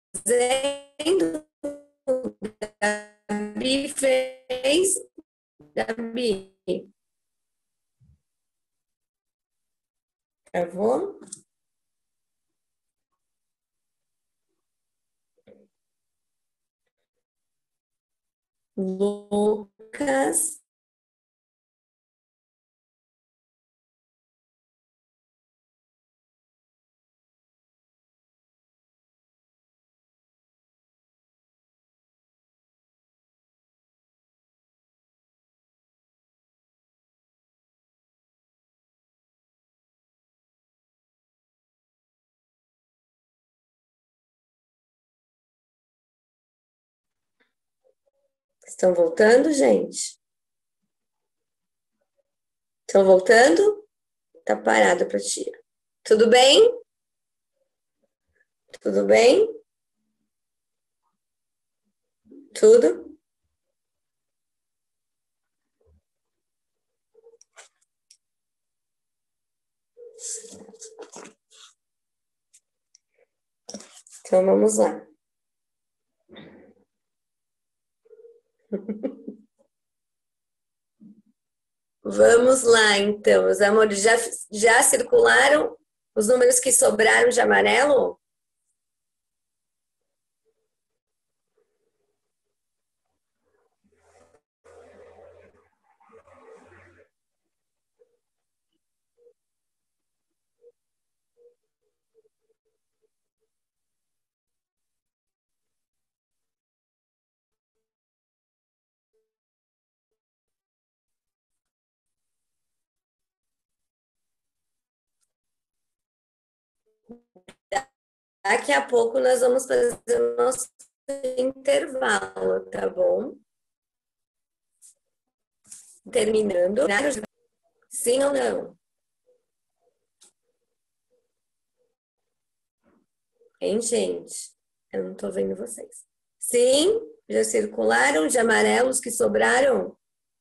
Gabi fez. Gabi. Travou? Lucas. Estão voltando, gente? Estão voltando? Tá parado para tia. Tudo bem? Tudo bem? Tudo? Então vamos lá. Vamos lá, então, os amores, já circularam os números que sobraram de amarelo? Daqui a pouco nós vamos fazer o nosso intervalo, tá bom? Terminando. Sim ou não? Hein, gente? Eu não tô vendo vocês. Sim? Já circularam de amarelos que sobraram?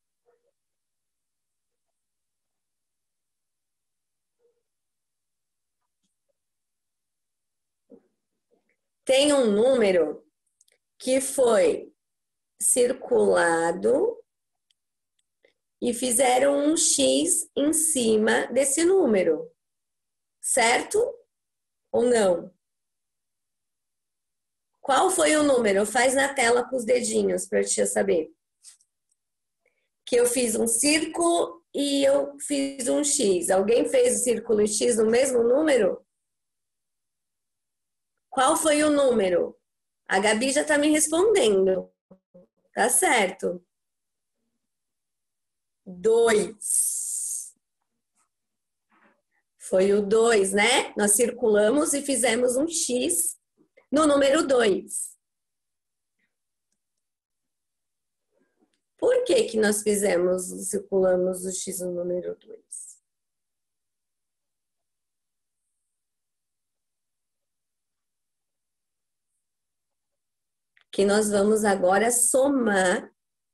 Tem um número que foi circulado e fizeram um X em cima desse número, certo ou não? Qual foi o número? Faz na tela com os dedinhos para eu saber. Que eu fiz um círculo e eu fiz um X. Alguém fez o círculo e X no mesmo número? Qual foi o número? A Gabi já está me respondendo. Tá certo. 2. Foi o 2, né? Nós circulamos e fizemos um X no número 2. Por que nós circulamos o X no número 2? Que nós vamos agora somar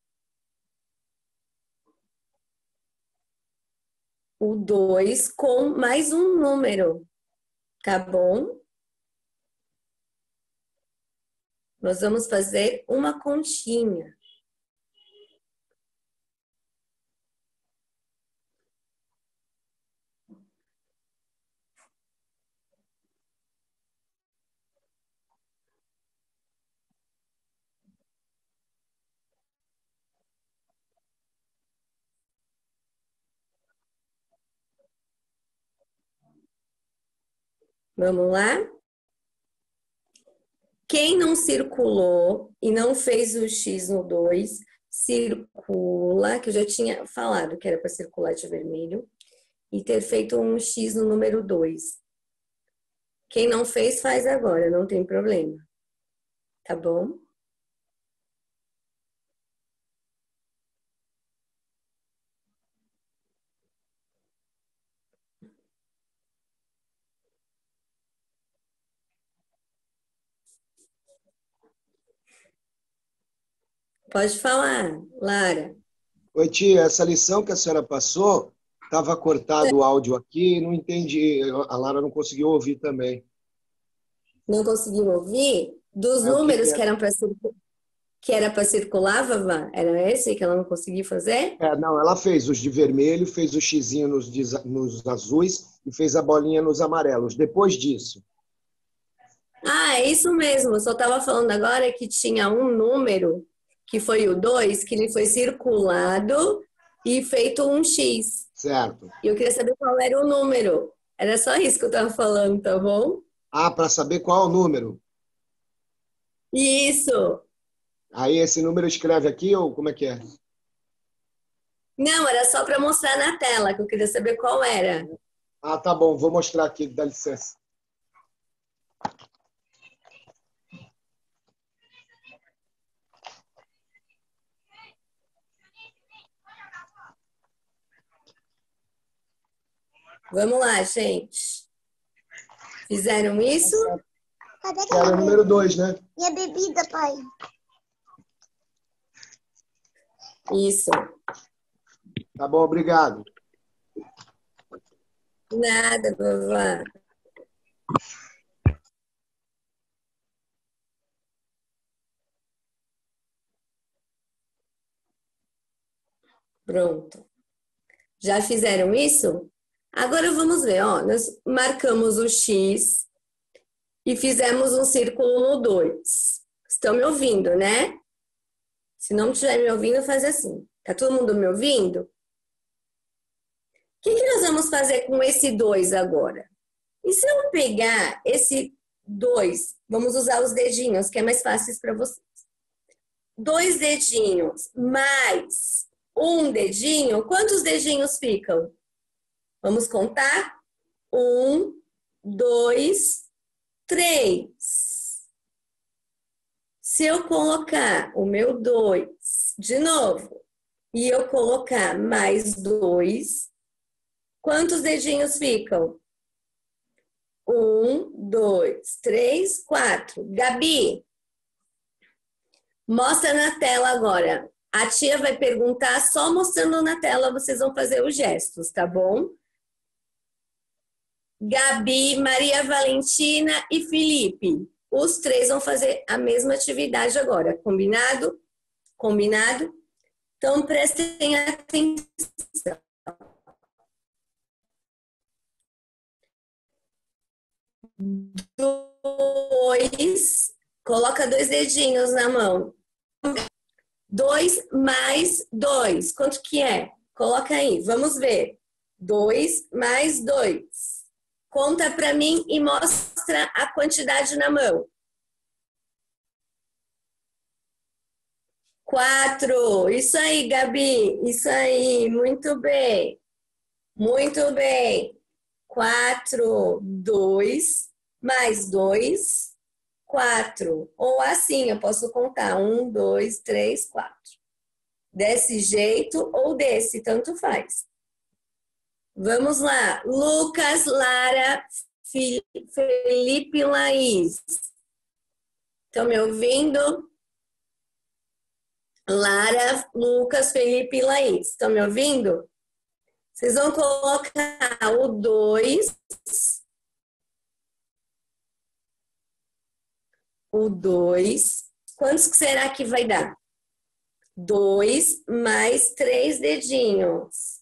o 2 com mais um número, tá bom? Nós vamos fazer uma continha. Vamos lá? Quem não circulou e não fez o X no 2, circula, que eu já tinha falado que era para circular de vermelho, e ter feito um X no número 2. Quem não fez, faz agora, não tem problema. Tá bom? Pode falar, Lara. Oi, tia, essa lição que a senhora passou, estava cortado o áudio aqui, não entendi. A Lara não conseguiu ouvir também. Não conseguiu ouvir? Dos É, o que números que que eram para circular, Vavá? Era esse que ela não conseguiu fazer? não, ela fez os de vermelho, fez o xizinho nos azuis e fez a bolinha nos amarelos. Depois disso. Ah, é isso mesmo. Eu só estava falando agora que tinha um número, que foi o 2, que ele foi circulado e feito um X. Certo. E eu queria saber qual era o número. Era só isso que eu estava falando, tá bom? Ah, para saber qual é o número. Isso. Aí esse número escreve aqui ou como é que é? Não, era só para mostrar na tela, que eu queria saber qual era. Ah, tá bom, vou mostrar aqui, dá licença. Vamos lá, gente. Fizeram isso? Que era o número 2, né? E a bebida, pai? Isso. Tá bom, obrigado. Nada, vovó. Pronto. Já fizeram isso? Agora vamos ver, ó. Nós marcamos o X e fizemos um círculo no 2. Estão me ouvindo, né? Se não estiver me ouvindo, faz assim. Tá todo mundo me ouvindo? O que nós vamos fazer com esse 2 agora? E se eu pegar esse 2, vamos usar os dedinhos, que é mais fácil para vocês. 2 dedinhos mais um dedinho, quantos dedinhos ficam? Vamos contar? 1, 2, 3. Se eu colocar o meu 2 de novo e eu colocar mais 2, quantos dedinhos ficam? 1, 2, 3, 4. Gabi, mostra na tela agora. A tia vai perguntar, só mostrando na tela, vocês vão fazer os gestos, tá bom? Gabi, Maria Valentina e Felipe. Os 3 vão fazer a mesma atividade agora. Combinado? Combinado? Então, prestem atenção. 2, coloca 2 dedinhos na mão. 2 mais 2. Quanto que é? Coloca aí, vamos ver. 2 mais 2. Conta para mim e mostra a quantidade na mão. 4. Isso aí, Gabi. Isso aí. Muito bem. Muito bem. 4, 2, mais 2, 4. Ou assim, eu posso contar. 1, 2, 3, 4. Desse jeito ou desse, tanto faz. Vamos lá. Lucas, Lara, Felipe e Laís. Estão me ouvindo? Lara, Lucas, Felipe e Laís. Estão me ouvindo? Vocês vão colocar o 2. O 2. Quantos que será que vai dar? 2 mais 3 dedinhos.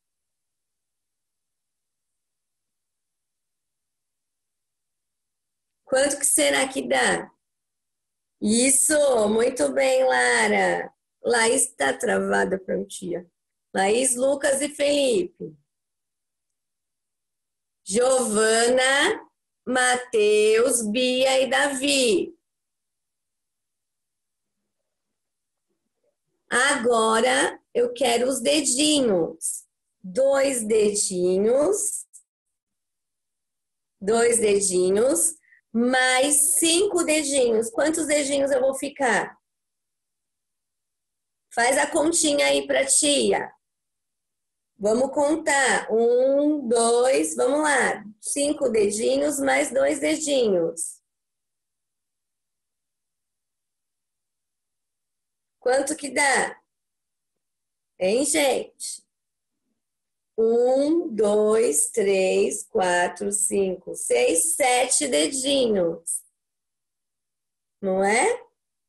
Quanto que será que dá? Isso, muito bem, Lara. Laís está travada, prontinha. Laís, Lucas e Felipe. Giovana, Matheus, Bia e Davi. Agora eu quero os dedinhos. 2 dedinhos. 2 dedinhos. Mais 5 dedinhos. Quantos dedinhos eu vou ficar? Faz a continha aí pra tia. Vamos contar. 1, 2, vamos lá. 5 dedinhos mais 2 dedinhos. Quanto que dá? Hein, gente? 1, 2, 3, 4, 5, 6, 7 dedinhos. Não é?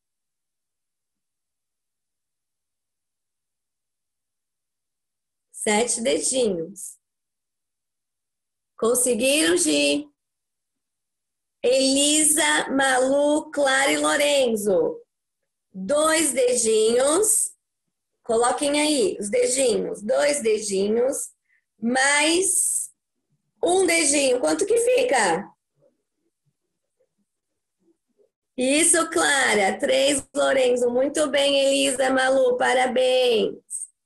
Sete dedinhos. Conseguiram, Gi? Elisa, Malu, Clara e Lorenzo. 2 dedinhos. Coloquem aí os dedinhos. 2 dedinhos. Mais 1 dedinho. Quanto que fica? Isso, Clara. 3, Lorenzo. Muito bem, Elisa, Malu. Parabéns.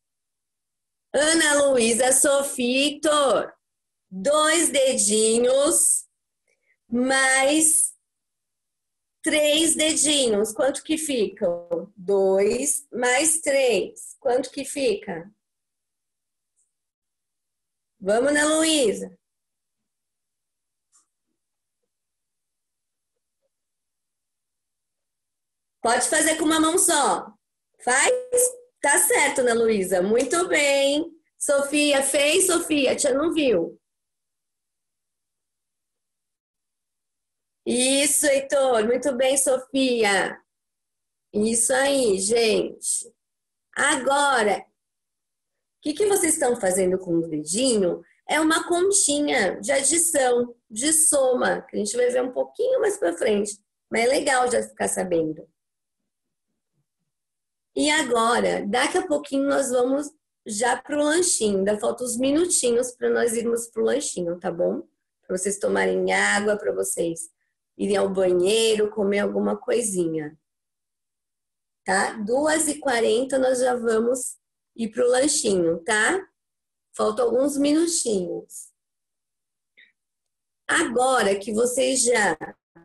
Ana Luísa, Sofia e Thor. 2 dedinhos mais 3 dedinhos. Quanto que ficam? 2 mais 3. Quanto que fica? Vamos, Ana Luísa. Pode fazer com uma mão só. Faz? Tá certo, Ana Luísa. Muito bem. Sofia, fez, Sofia? A tia não viu. Isso, Heitor. Muito bem, Sofia. Isso aí, gente. Agora, o que vocês estão fazendo com o dedinho é uma continha de adição, de soma, que a gente vai ver um pouquinho mais para frente. Mas é legal já ficar sabendo. E agora, daqui a pouquinho nós vamos já para o lanchinho. Ainda faltam uns minutinhos para nós irmos para o lanchinho, tá bom? Para vocês tomarem água, para vocês irem ao banheiro, comer alguma coisinha. Tá? 2h40 nós já vamos ir para o lanchinho, tá? Faltam alguns minutinhos. Agora que vocês já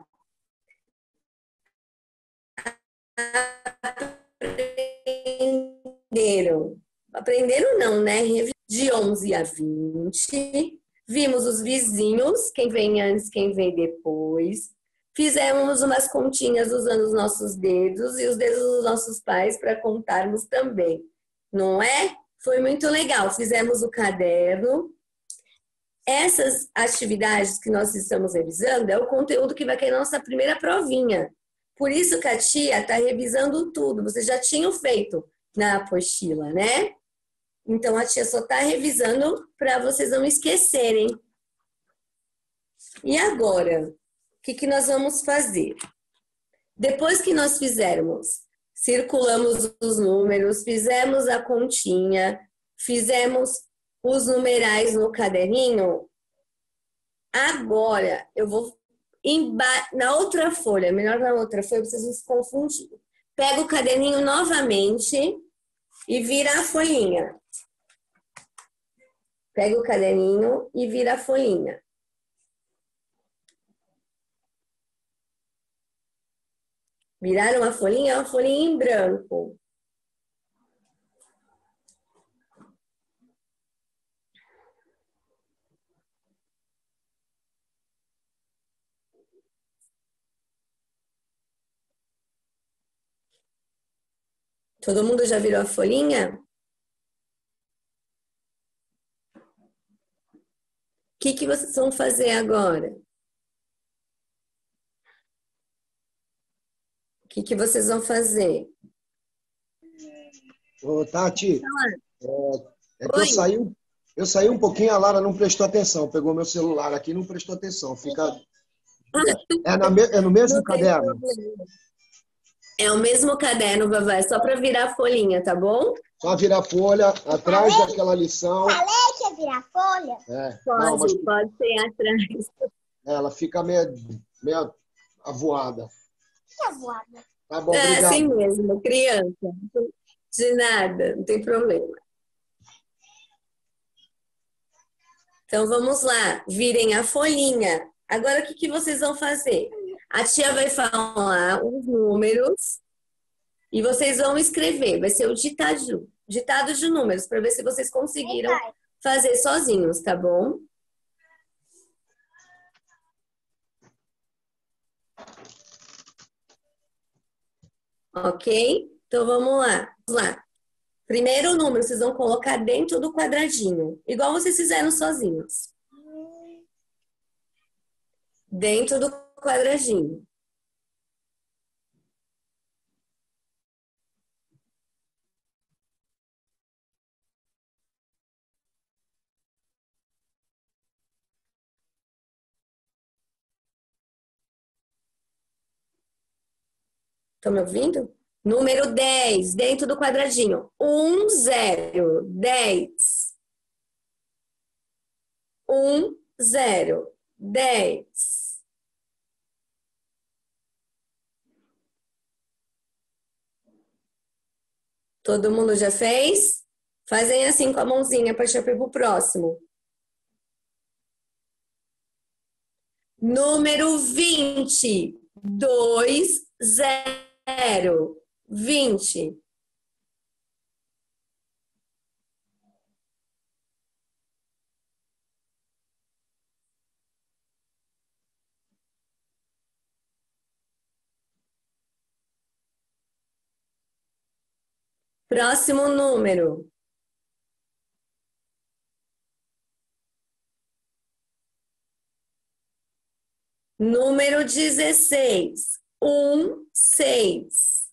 aprenderam não, né? De 11 a 20, vimos os vizinhos, quem vem antes, quem vem depois. Fizemos umas continhas usando os nossos dedos e os dedos dos nossos pais para contarmos também, não é? Foi muito legal. Fizemos o caderno. Essas atividades que nós estamos revisando é o conteúdo que vai cair na nossa primeira provinha. Por isso que a tia está revisando tudo. Vocês já tinham feito na apostila, né? Então a tia só está revisando para vocês não esquecerem. E agora, o que nós vamos fazer? Depois que nós circulamos os números, fizemos a continha, fizemos os numerais no caderninho, agora eu vou na outra folha, melhor na outra folha, vocês não se confundirem. Pega o caderninho novamente e vira a folhinha. Pega o caderninho e vira a folhinha. Viraram uma folhinha em branco. Todo mundo já virou a folhinha? O que vocês vão fazer agora? O que vocês vão fazer? Ô, Tati, é que eu saí um pouquinho, a Lara não prestou atenção, pegou meu celular aqui e não prestou atenção. É no mesmo caderno? É o mesmo caderno, Vavá, é só para virar a folhinha, tá bom? Só virar a folha atrás daquela lição. Falei que ia virar folha? Pode ser atrás. Ela fica meio avoada. Que avoada? Tá bom, obrigado. Assim mesmo, criança. De nada, não tem problema. Então, vamos lá. Virem a folhinha. Agora, o que vocês vão fazer? A tia vai falar os números e vocês vão escrever. Vai ser o ditado de números, para ver se vocês conseguiram fazer sozinhos, tá bom? Ok? Então, vamos lá. Primeiro número, vocês vão colocar dentro do quadradinho, igual vocês fizeram sozinhos. Dentro do quadradinho. Estão me ouvindo? Número 10, dentro do quadradinho. 1, 0, 10. 1, 0, 10. Todo mundo já fez? Fazem assim com a mãozinha para já ir pro próximo. Número 20. 2, 0, 20. Próximo número. Número 16. 1, 6.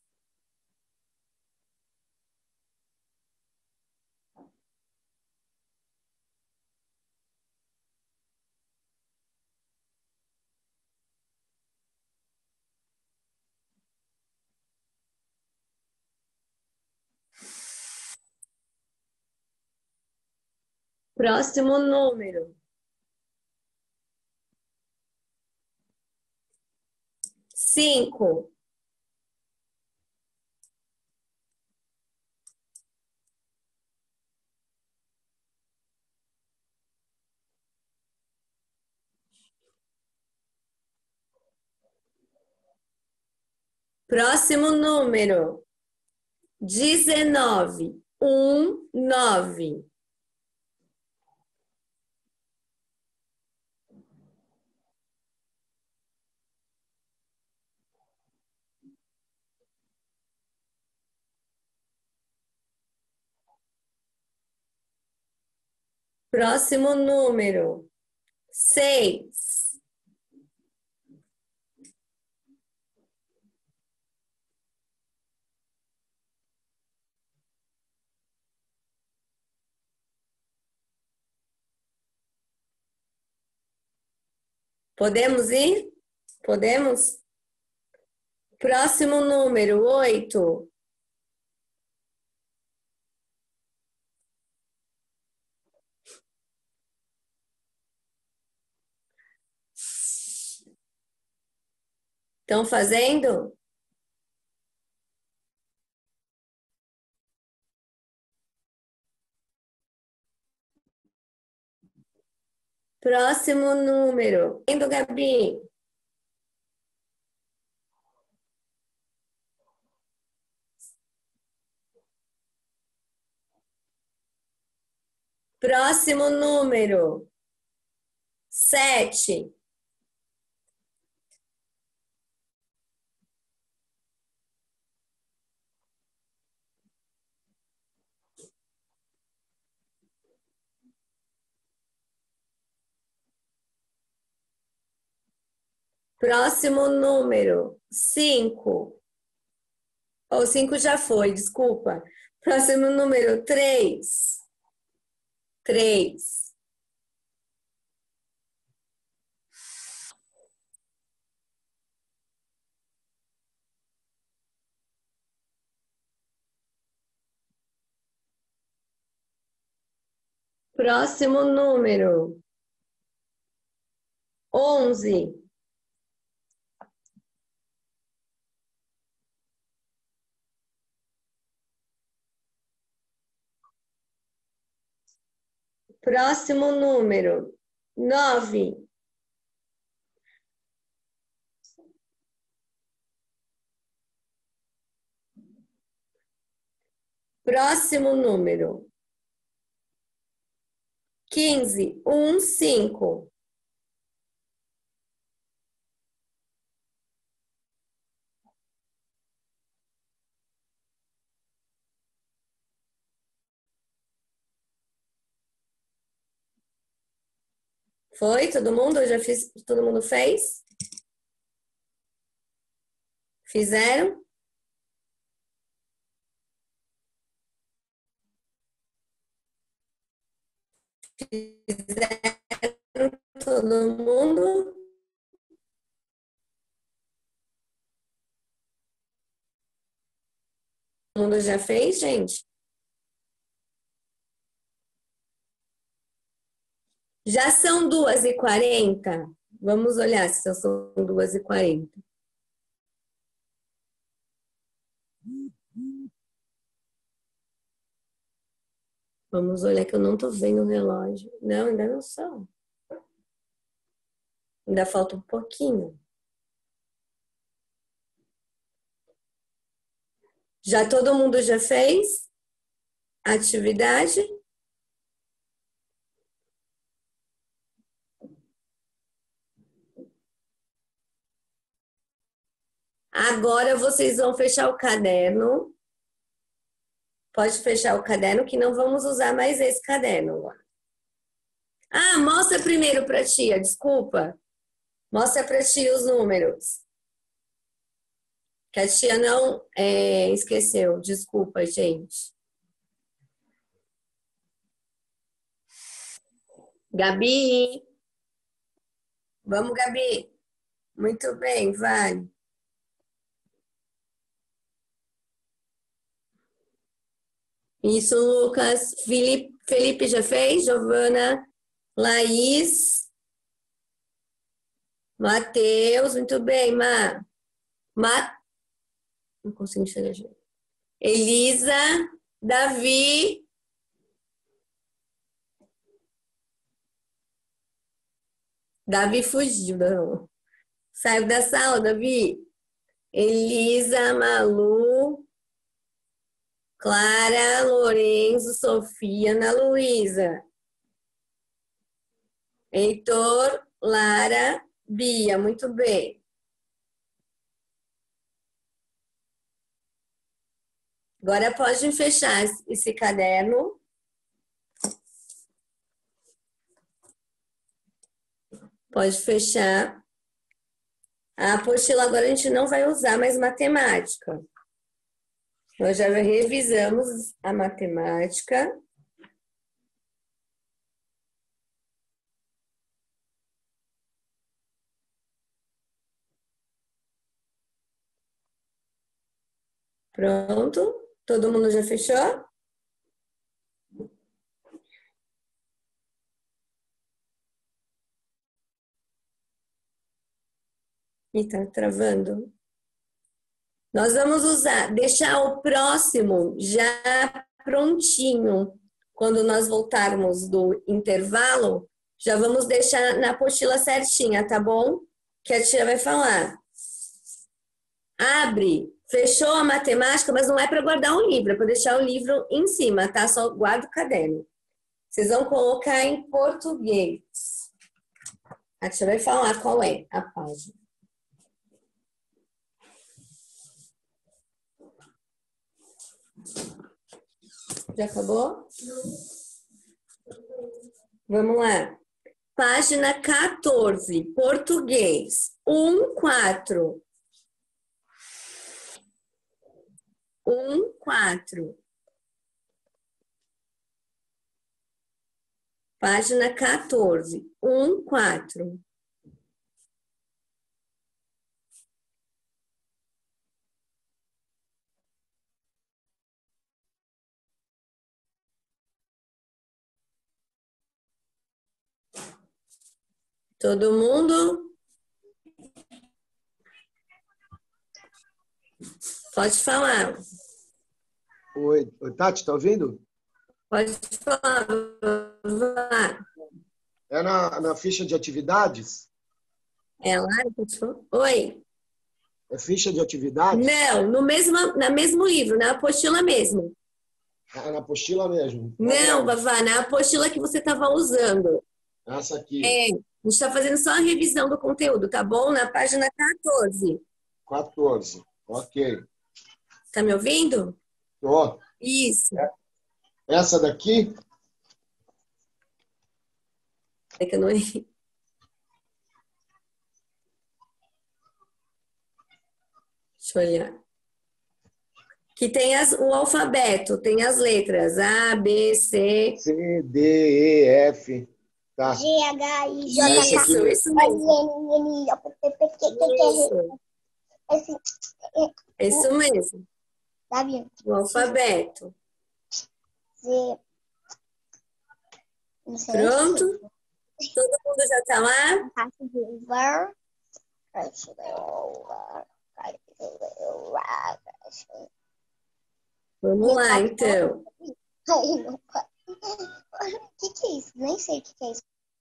Próximo número. 5. Próximo número. 19. 9. Próximo número. 6. Podemos ir? Podemos? Próximo número, 8. Estão fazendo? Próximo número. Indo, Gabi. Próximo número. 7. Próximo número. 5. Ou 5 já foi, desculpa. Próximo número. 3. 3. Próximo número. 11. Próximo número. 9. Próximo número. 15. 1, 5. Foi? Todo mundo? Eu já fiz. Todo mundo fez? Fizeram? Fizeram todo mundo? Todo mundo já fez, gente? Já são 2h40? Vamos olhar se são 2h40. Vamos olhar que eu não estou vendo o relógio. Não, ainda não são. Ainda falta um pouquinho. Já todo mundo já fez a atividade? Agora vocês vão fechar o caderno. Pode fechar o caderno que não vamos usar mais esse caderno agora. Ah, mostra primeiro para a tia, desculpa. Mostra para a tia os números. Que a tia não esqueceu. Desculpa, gente. Gabi. Vamos, Gabi. Muito bem, vai. Isso, Lucas. Felipe já fez? Giovana, Laís, Matheus, muito bem, não consigo enxergar. Elisa, Davi. Davi fugiu, não. Saiu da sala, Davi. Elisa, Malu, Clara, Lorenzo, Sofia, Ana Luísa. Heitor, Lara, Bia, muito bem. Agora pode fechar esse caderno. Pode fechar. A apostila agora a gente não vai usar mais matemática. Nós já revisamos a matemática. Pronto? Todo mundo já fechou? Ih, tá travando. Nós vamos deixar o próximo já prontinho. Quando nós voltarmos do intervalo, já vamos deixar na apostila certinha, tá bom? Que a tia vai falar. Abre, fechou a matemática, mas não é para guardar um livro, é para deixar o livro em cima, tá? Só guarda o caderno. Vocês vão colocar em português. A tia vai falar qual é a página. Já acabou? Vamos lá. Página 14, português. 4. 4. Página 14, 4. Todo mundo? Pode falar. Oi, Tati, tá ouvindo? Pode falar. Vá. É na ficha de atividades? É lá? Oi. É ficha de atividades? Não, no mesmo livro, na apostila mesmo. É na apostila mesmo? Não, Vavá, na apostila que você estava usando. Essa aqui. É, a gente está fazendo só a revisão do conteúdo, tá bom? Na página 14. 14, ok. Tá me ouvindo? Tô. Isso. Essa daqui? É que eu não... Deixa eu olhar. Que tem o alfabeto, tem as letras A, B, C. C, D, E, F. Tá. G, H, I, J, Essa K, aqui. Isso mesmo. L, N, O, P, P, Q, Q, Isso. Isso mesmo. tá vendo? O alfabeto. Z. Não sei. Pronto? Todo mundo já tá lá? Vamos lá, então. O que é isso? Nem sei o que é isso.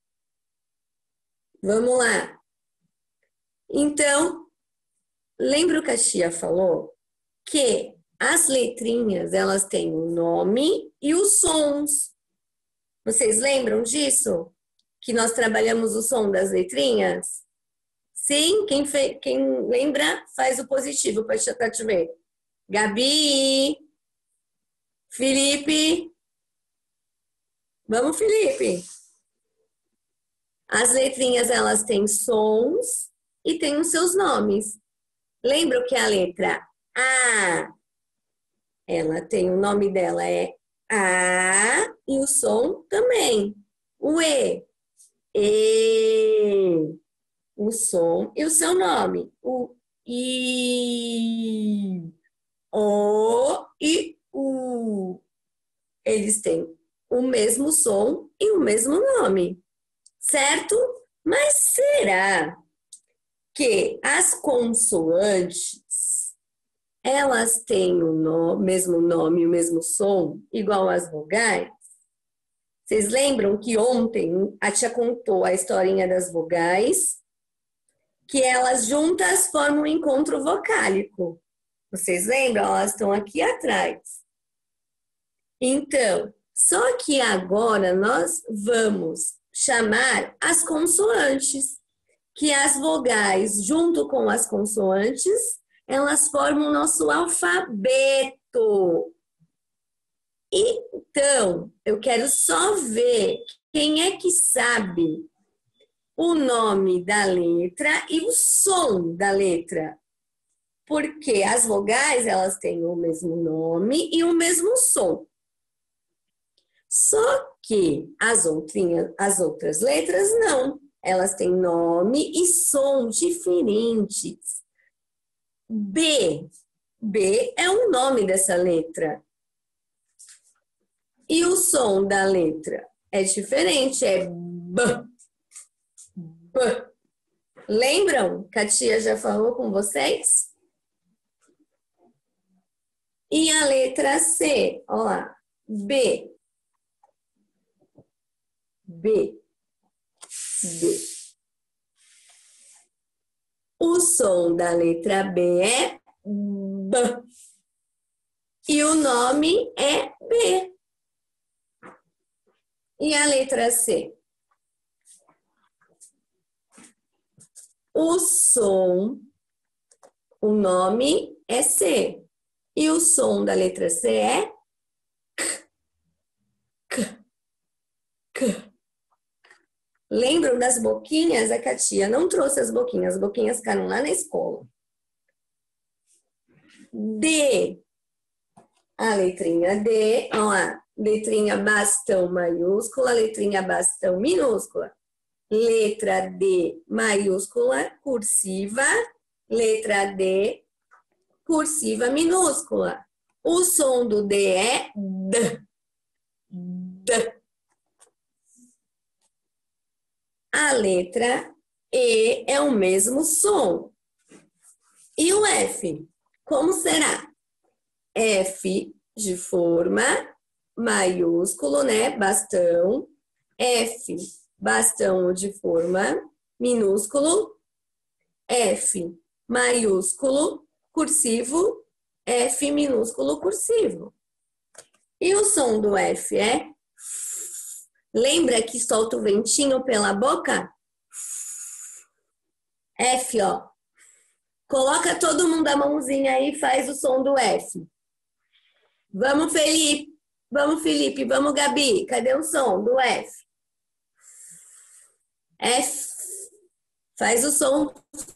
Vamos lá. Então, lembra o que a tia falou? Que as letrinhas, elas têm o nome e os sons. Vocês lembram disso? Que nós trabalhamos o som das letrinhas? Sim, quem lembra, faz o positivo para a tia ver. Gabi, Felipe. Vamos, Felipe. As letrinhas, elas têm sons e têm os seus nomes. Lembra que a letra A, ela tem o nome dela é A e o som também. O E, o som e o seu nome. O I, O e U. Eles têm o mesmo som e o mesmo nome, certo? Mas será que as consoantes, elas têm o mesmo nome e o mesmo som, igual as vogais? Vocês lembram que ontem a tia contou a historinha das vogais? que elas juntas formam um encontro vocálico. Vocês lembram? Elas estão aqui atrás. Então, só que agora nós vamos chamar as consoantes, que as vogais, junto com as consoantes, elas formam o nosso alfabeto. Então, eu quero só ver quem é que sabe o nome da letra e o som da letra. Porque as vogais, elas têm o mesmo nome e o mesmo som. Só que as outras letras não. Elas têm nome e som diferentes. B. B é o nome dessa letra. E o som da letra é diferente, é B. B. Lembram que a tia já falou com vocês? E a letra C, olha lá, B. B. B. O som da letra B é B. E o nome é B. E a letra C? O som, o nome é C. E o som da letra C é K. K. K. Lembram das boquinhas? A Katia não trouxe as boquinhas ficaram lá na escola. D. A letrinha D, ó lá, letrinha bastão maiúscula, letrinha bastão minúscula. Letra D maiúscula, cursiva, letra D, cursiva minúscula. O som do D é D. D. A letra E é o mesmo som. E o F? Como será? F de forma, maiúsculo, né? Bastão. F, bastão de forma, minúsculo. F, maiúsculo, cursivo. F, minúsculo, cursivo. E o som do F é? Lembra que solta o ventinho pela boca? F, ó. Coloca todo mundo a mãozinha aí e faz o som do F. Vamos, Felipe. Vamos, Felipe. Vamos, Gabi. Cadê o som do F? F. Faz o som.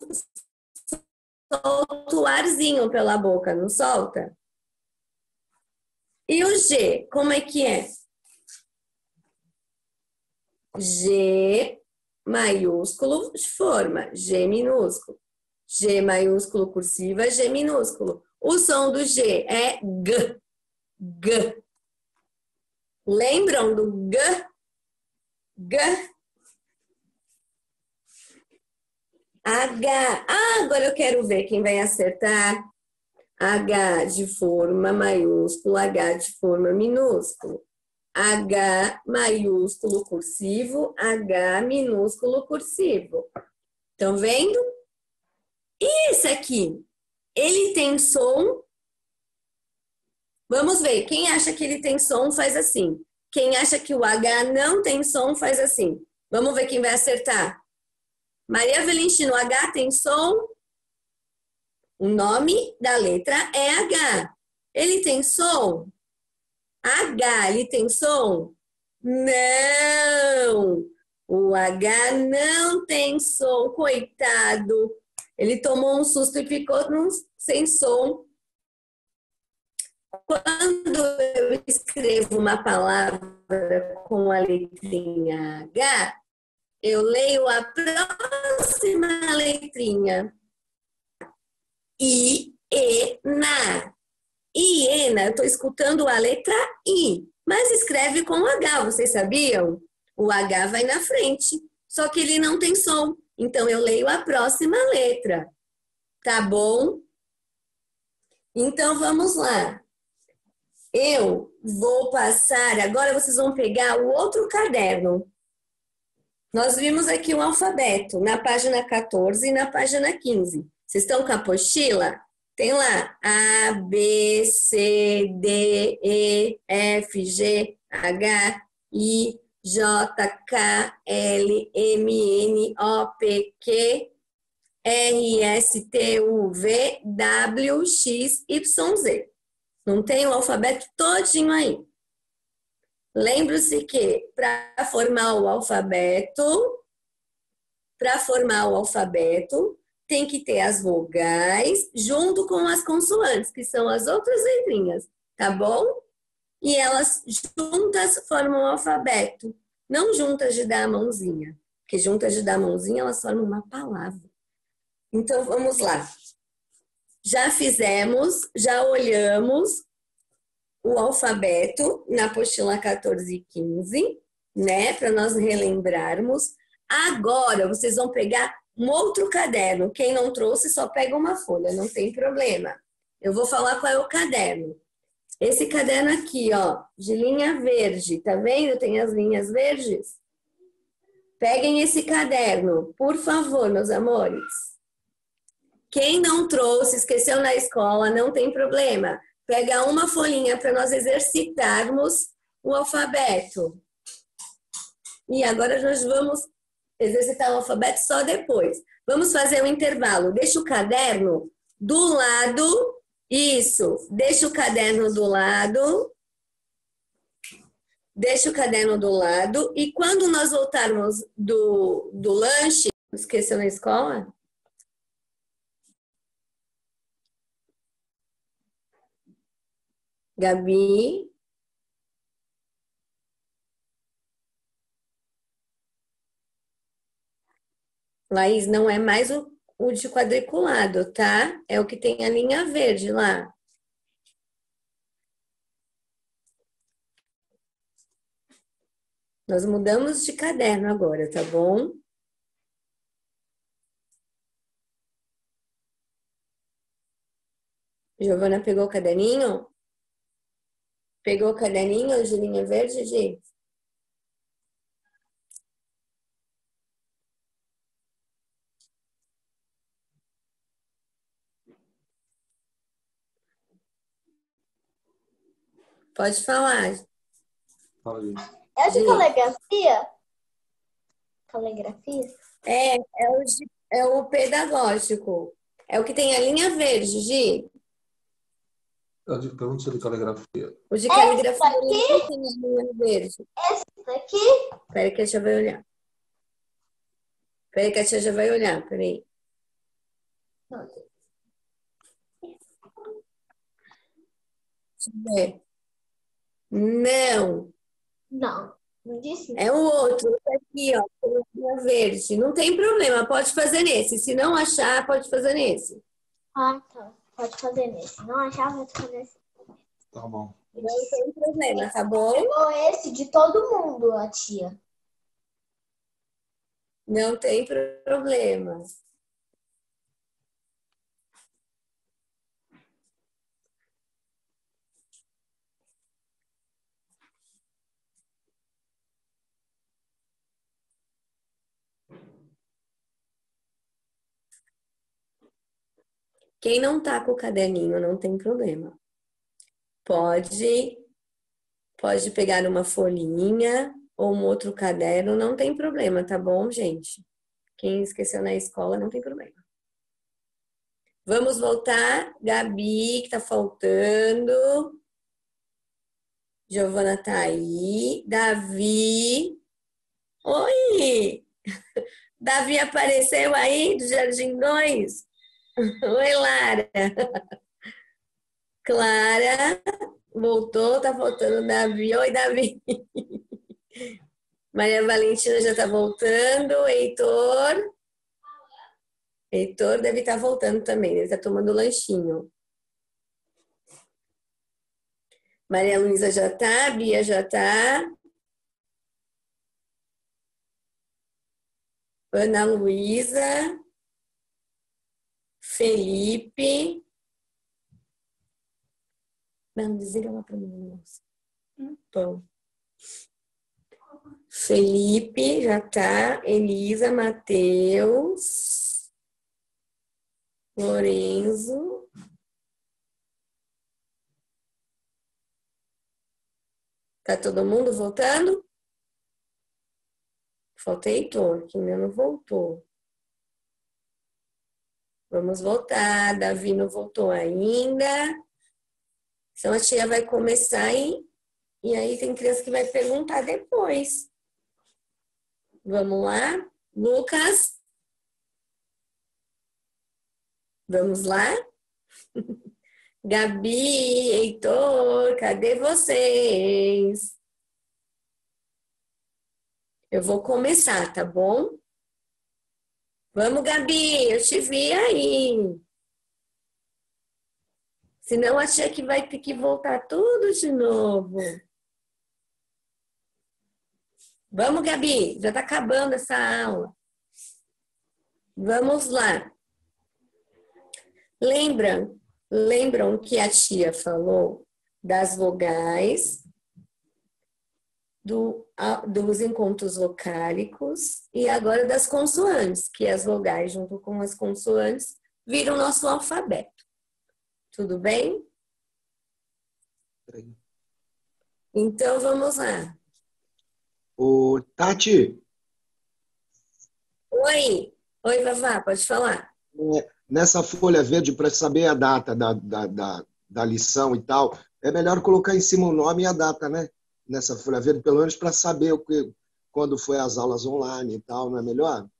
Solta o arzinho pela boca, não solta? E o G, como é que é? G maiúsculo de forma, G minúsculo. G maiúsculo cursiva, G minúsculo. O som do G é G. G. Lembram do G? G. H. Ah, agora eu quero ver quem vai acertar. H de forma maiúsculo, H de forma minúsculo. H maiúsculo cursivo, H minúsculo cursivo. Estão vendo? E esse aqui? Ele tem som? Vamos ver. Quem acha que ele tem som, faz assim. Quem acha que o H não tem som, faz assim. Vamos ver quem vai acertar. Maria Velentino, H tem som? O nome da letra é H. Ele tem som? H, ele tem som? Não! O H não tem som, coitado. Ele tomou um susto e ficou sem som. Quando eu escrevo uma palavra com a letrinha H, eu leio a próxima letrinha. I, E, na. Iena, eu estou escutando a letra I, mas escreve com H, vocês sabiam? O H vai na frente, só que ele não tem som. Então, eu leio a próxima letra. Tá bom? Então, vamos lá. Eu vou passar, agora vocês vão pegar o outro caderno. Nós vimos aqui o alfabeto na página 14 e na página 15. Vocês estão com a apostila? Tem lá A, B, C, D, E, F, G, H, I, J, K, L, M, N, O, P, Q, R, S, T, U, V, W, X, Y, Z. Não tem o alfabeto todinho aí. Lembre-se que para formar o alfabeto, tem que ter as vogais junto com as consoantes, que são as outras letrinhas, tá bom? E elas juntas formam o alfabeto, não juntas de dar a mãozinha, porque juntas de dar a mãozinha elas formam uma palavra. Então vamos lá. Já fizemos, já olhamos o alfabeto na apostila 14 e 15, né? Para nós relembrarmos. Agora, vocês vão pegar um outro caderno. Quem não trouxe, só pega uma folha, não tem problema. Eu vou falar qual é o caderno. Esse caderno aqui, ó, de linha verde, tá vendo? Tem as linhas verdes. Peguem esse caderno, por favor, meus amores. Quem não trouxe, esqueceu na escola, não tem problema. Pega uma folhinha para nós exercitarmos o alfabeto. E agora nós vamos exercitar o alfabeto só depois. Vamos fazer um intervalo. Deixa o caderno do lado. Isso. Deixa o caderno do lado. Deixa o caderno do lado. E quando nós voltarmos do lanche... Esqueceu na escola? Gabi. Laís, não é mais o de quadriculado, tá? É o que tem a linha verde lá. Nós mudamos de caderno agora, tá bom? Giovana pegou o caderninho? Pegou o caderninho de linha verde, Gi? Pode falar. Fala, gente. É de Gi. caligrafia? Caligrafia? É o pedagógico. É o que tem a linha verde, Gi. Pergunta sobre caligrafia. O de caligrafia aqui? não tem a linha verde. Esse daqui? Espera que a tia vai olhar. Espera que a tia já vai olhar, peraí. Deixa eu ver. Não, Não, não disse. é o outro. Esse aqui, ó, com linha verde. Não tem problema, pode fazer nesse. Se não achar, pode fazer nesse. Ah, tá. Pode fazer nesse. Não achava de fazer nesse. Tá bom. Não tem problema, tá bom? Pegou esse de todo mundo, a tia. Não tem problema. Quem não tá com o caderninho, não tem problema. Pode pegar uma folhinha ou um outro caderno, não tem problema, tá bom, gente? Quem esqueceu na escola, não tem problema. Vamos voltar. Gabi, que tá faltando. Giovana tá aí. Davi. Oi! Davi apareceu aí do Jardim 2? Oi, Lara. Clara voltou, tá faltando o Davi. Oi, Davi. Maria Valentina já tá voltando. Heitor deve estar voltando também, ele está tomando lanchinho. Maria Luísa já tá, Bia já tá. Ana Luísa. Felipe. Não, desliga lá para mim, moça. Pão. Felipe, já tá. Elisa, Matheus, Lorenzo. Tá todo mundo voltando? Falta Heitor, que ainda não voltou. Vamos voltar. Davi não voltou ainda. Então a tia vai começar e aí tem criança que vai perguntar depois. Vamos lá? Lucas? Vamos lá? Gabi, Heitor, cadê vocês? Eu vou começar, tá bom? Vamos, Gabi, eu te vi aí. Senão a tia que vai ter que voltar tudo de novo. Vamos, Gabi, já está acabando essa aula. Vamos lá. Lembram que a tia falou das vogais, dos encontros vocálicos e agora das consoantes, que as vogais junto com as consoantes viram nosso alfabeto. Tudo bem? Então vamos lá. Ô, Tati, Oi, Vavá, pode falar. nessa folha verde, para saber a data da lição e tal, é melhor colocar em cima o nome e a data, né? Nessa folha verde, pelo menos para saber quando foi as aulas online e tal, não é melhor?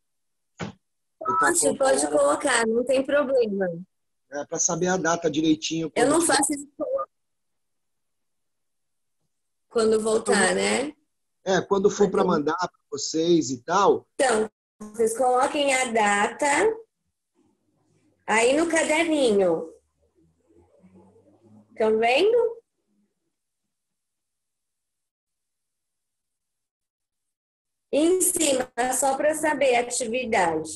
Pode colocar, não tem problema. É para saber a data direitinho. Eu não faço isso quando voltar, né? Quando for para mandar para vocês e tal. Então, vocês coloquem a data aí no caderninho. Estão vendo? Em cima, só para saber a atividade.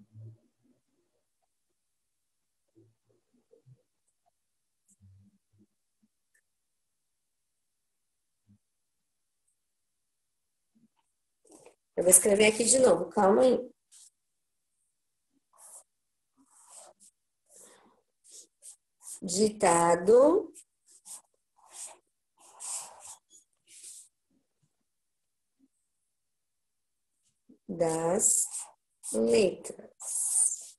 Eu vou escrever aqui de novo, calma aí. Ditado das letras.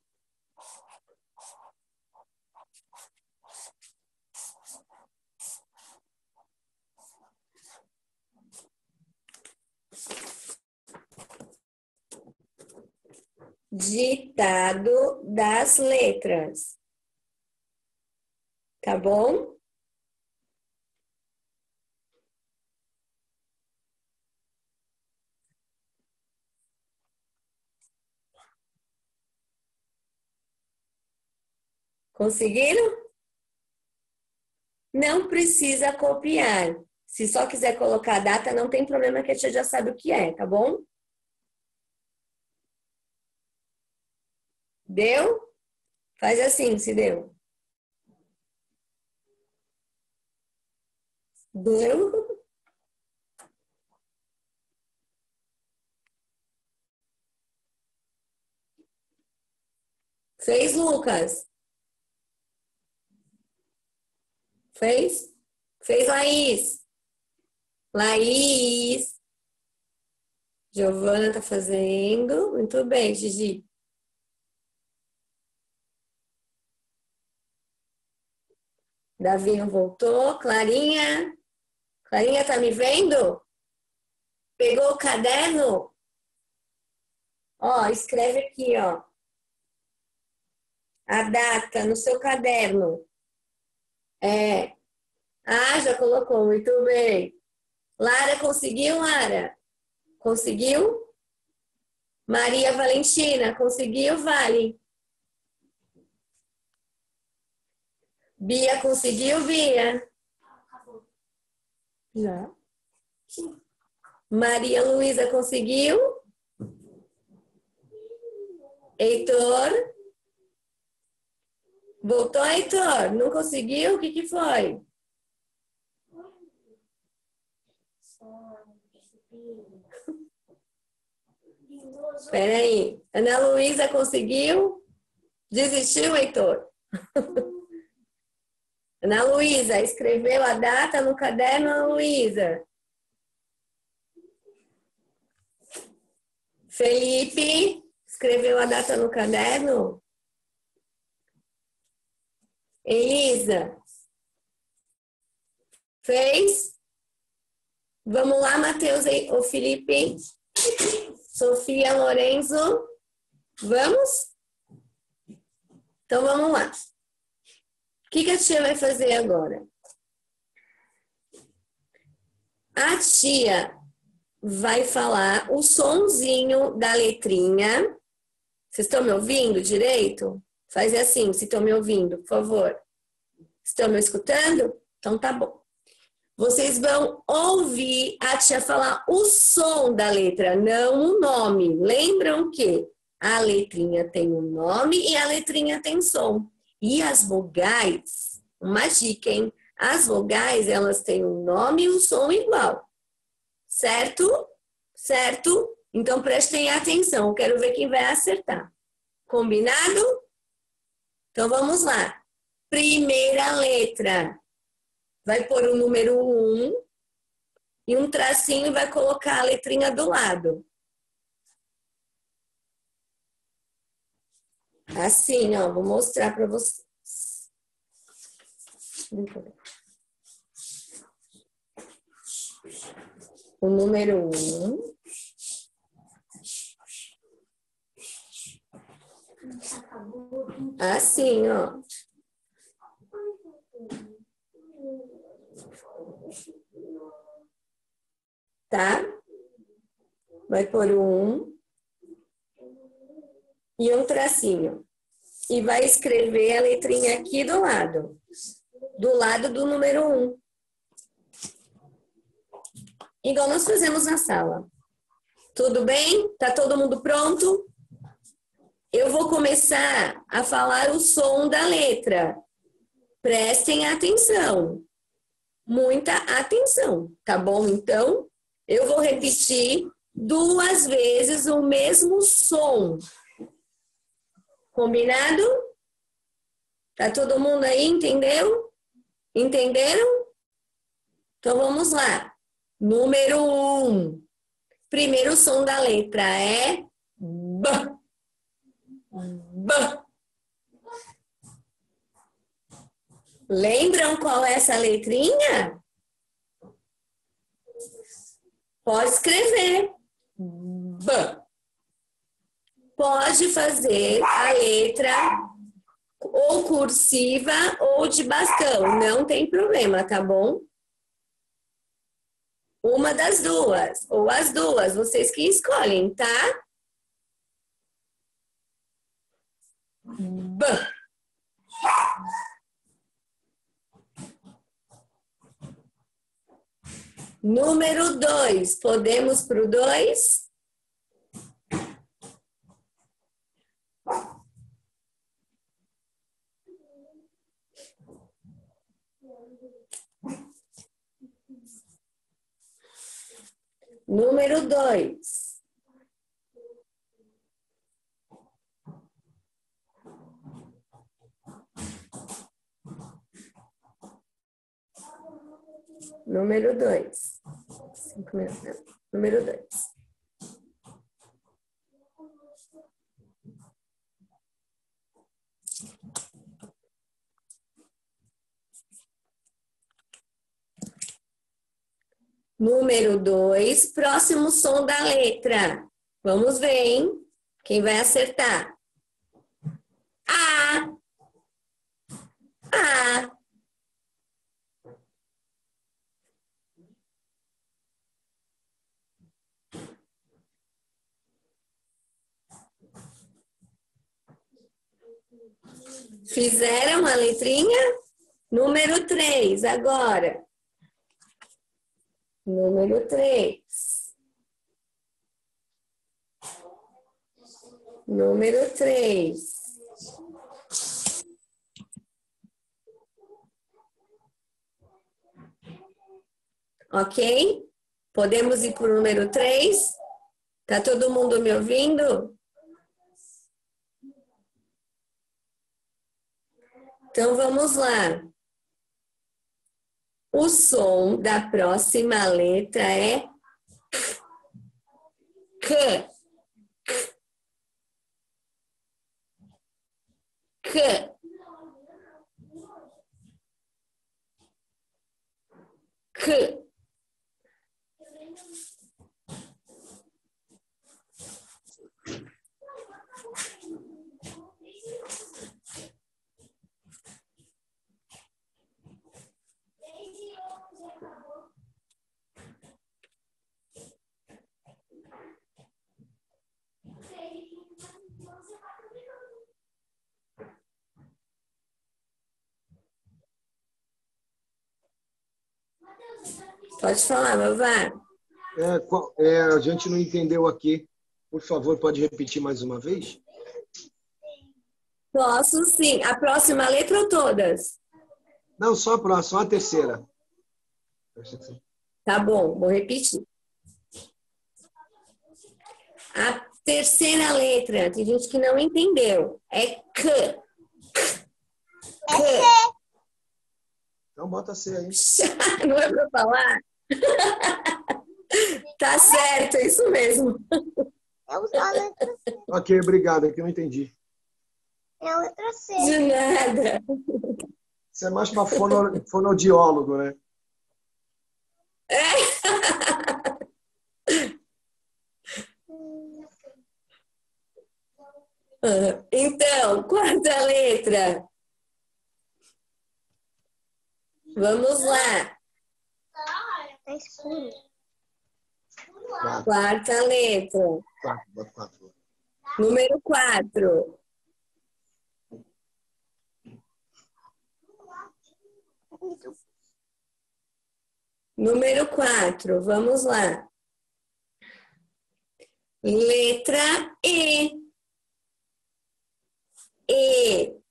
Ditado das letras. Tá bom? Conseguiram? Não precisa copiar. Se só quiser colocar a data, não tem problema que a tia já sabe o que é, tá bom? Deu? Faz assim, se deu. Deu? Fez, Lucas? Fez? Fez, Laís? Laís? Giovana tá fazendo. Muito bem, Gigi. Davi voltou. Clarinha? Clarinha, tá me vendo? Pegou o caderno? Ó, escreve aqui, ó. A data no seu caderno. Já colocou, muito bem. Lara, conseguiu, Lara? Conseguiu? Maria Valentina, conseguiu, Vale? Bia, conseguiu, Bia? Já. Maria Luísa, conseguiu? Heitor? Voltou, Heitor? Não conseguiu? O que foi? Espera aí. Ana Luísa conseguiu? Desistiu, Heitor? Ana Luísa, escreveu a data no caderno, Ana Luísa? Felipe, escreveu a data no caderno? Elisa? Fez? Vamos lá, Matheus, o Felipe? Sofia Lorenzo? Vamos? Então, vamos lá. O que a tia vai fazer agora? A tia vai falar o sonzinho da letrinha. Vocês estão me ouvindo direito? Faz assim, se estão me ouvindo, por favor. Estão me escutando? Então tá bom. Vocês vão ouvir a tia falar o som da letra, não o nome. Lembram que a letrinha tem um nome e a letrinha tem som. E as vogais, uma dica, hein? As vogais, elas têm um nome e um som igual. Certo? Certo? Então, prestem atenção. Eu quero ver quem vai acertar. Combinado? Então, vamos lá. Primeira letra. Vai pôr o número 1 e um tracinho e vai colocar a letrinha do lado. Assim, ó. Vou mostrar para vocês. O número 1. Assim, ó. Tá? Vai pôr o 1 e um tracinho. E vai escrever a letrinha aqui do lado. Do lado do número 1. Igual nós fazemos na sala. Tudo bem? Tá todo mundo pronto? Eu vou começar a falar o som da letra. Prestem atenção. Muita atenção, tá bom? Então, eu vou repetir 2 vezes o mesmo som. Combinado? Tá todo mundo aí? Entendeu? Entenderam? Então, vamos lá. Número 1. Primeiro som da letra é B. B. Lembram qual é essa letrinha? Pode escrever. B. Pode fazer a letra ou cursiva ou de bastão. Não tem problema, tá bom? Uma das duas, ou as duas, vocês que escolhem, tá? B. Número 2, podemos pro 2? Número 2. Número 2. 5 minutos. Número 2. Número 2, próximo som da letra. Vamos ver, hein? Quem vai acertar? A. A. Fizeram a letrinha? Número 3, agora. Número 3. Número 3. Ok? Podemos ir para o número 3? Tá todo mundo me ouvindo? Então, vamos lá. O som da próxima letra é K. K. K. Pode falar, Vavá. A gente não entendeu aqui. Por favor, pode repetir mais uma vez? Posso sim. A próxima letra ou todas? Não, só a próxima, só a terceira. Tá bom, vou repetir. A terceira letra, tem gente que não entendeu. É K. K. Então bota C aí. Não é pra falar? Tá certo, é isso mesmo. É a letra C. Ok, obrigado, é que eu não entendi. É a letra C. De nada. Isso é mais para fonoaudiólogo, né? Então, quarta letra. Vamos lá. Tá escuro. Quarta letra. Bota 4. Número 4. Número 4. Vamos lá. Letra E. E.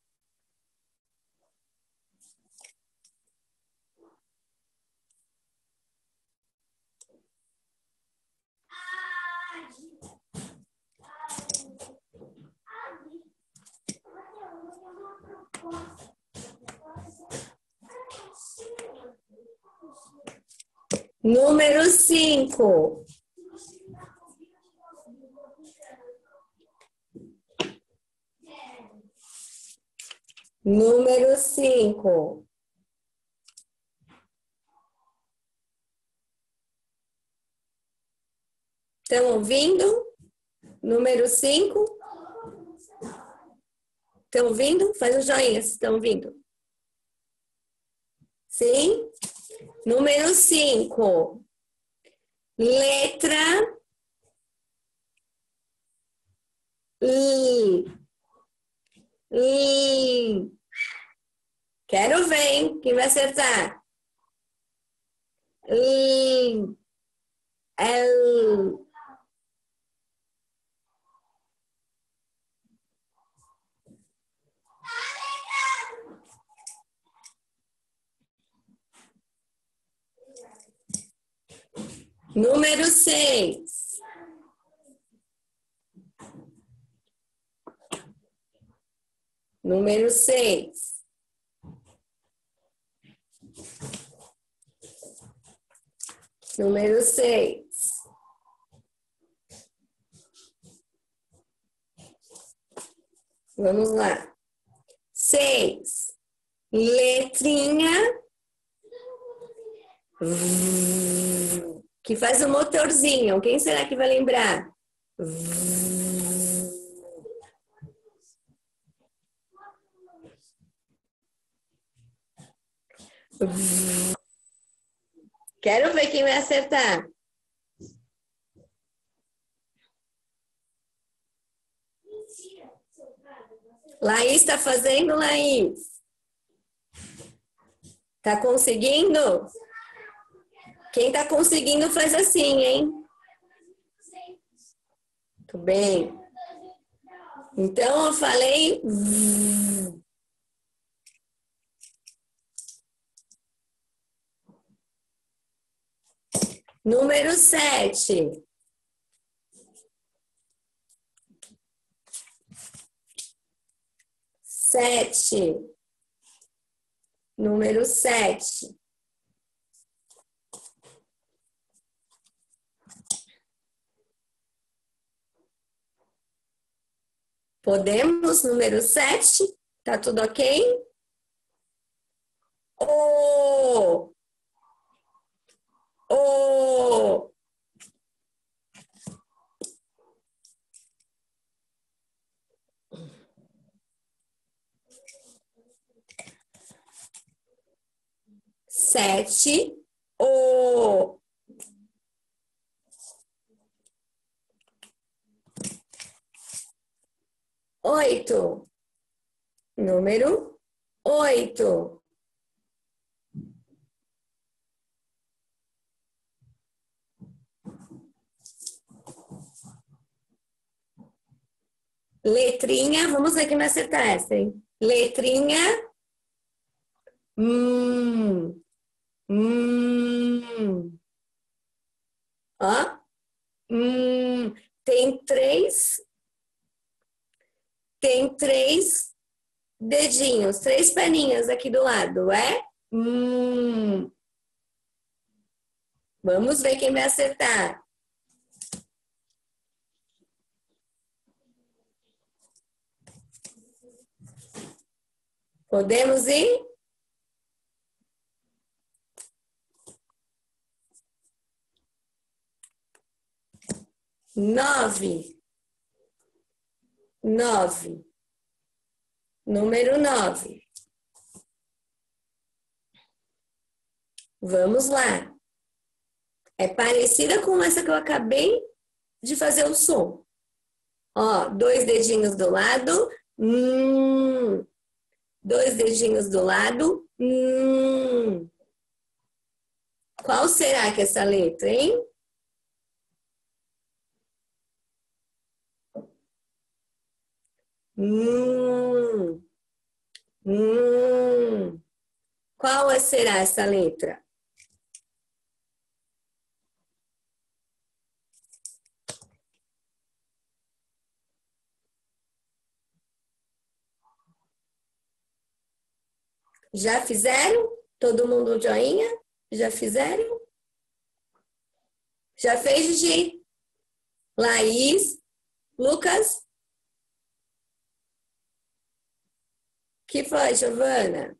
Número 5. Número 5. Estão ouvindo? Número 5. Estão ouvindo? Faz o joinha se estão ouvindo. Sim? Número 5. Letra I. I. Quero ver, hein? Quem vai acertar? I. L. Número 6. Número 6. Número 6. Vamos lá. 6. Letrinha. Que faz o motorzinho. Quem será que vai lembrar? Quero ver quem vai acertar. Laís está fazendo, Laís? Tá conseguindo? Quem está conseguindo faz assim, hein? Muito bem. Então, eu falei... Número 7. 7. Número 7. Podemos? Número 7. Tá tudo ok? O. O. Sete. O. Oito. Número 8. Letrinha, vamos ver quem vai acertar essa, hein? Letrinha. Ó. Tem três dedinhos, 3 perninhas aqui do lado, é? Vamos ver quem vai acertar. Podemos ir? Nove. Número 9. Vamos lá. É parecida com essa que eu acabei de fazer o som. Ó, 2 dedinhos do lado. 2 dedinhos do lado. Qual será que é essa letra, hein? Qual será essa letra? Já fizeram? Todo mundo um joinha? Já fizeram? Já fez, Gigi? Laís? Lucas? Que foi, Giovana?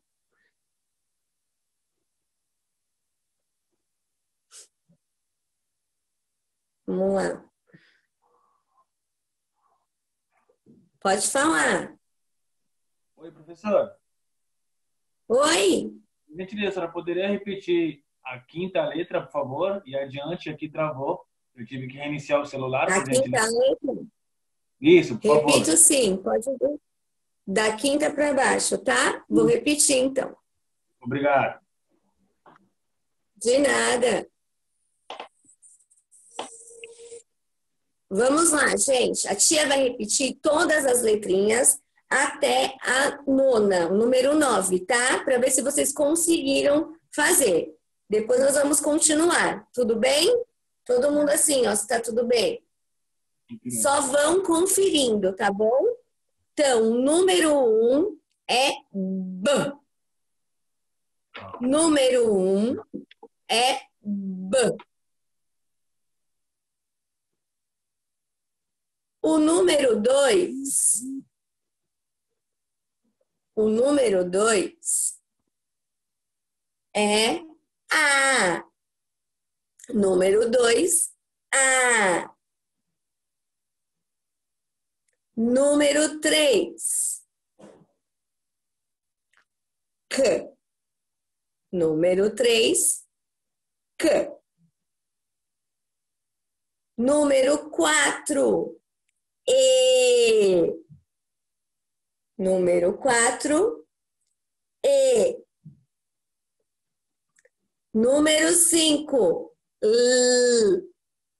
Vamos lá. Pode falar. Oi, professor. Oi. Por gentileza, a senhora poderia repetir a quinta letra, por favor? E adiante, aqui travou. Eu tive que reiniciar o celular, A por quinta gentileza. letra? Isso, por favor. Repito sim, pode ver. Da quinta para baixo, tá? Vou repetir então. Obrigado. De nada. Vamos lá, gente. A tia vai repetir todas as letrinhas até a nona, o número 9, tá? Para ver se vocês conseguiram fazer. Depois nós vamos continuar. Tudo bem? Todo mundo assim, ó, se tá tudo bem. Só vão conferindo, tá bom? Então, número 1 é B. Número 1 é B. O número 2 é A. Número 2, A. Número 3, C. Número 3, C. Número 4, E. Número 4, E. Número 5, L.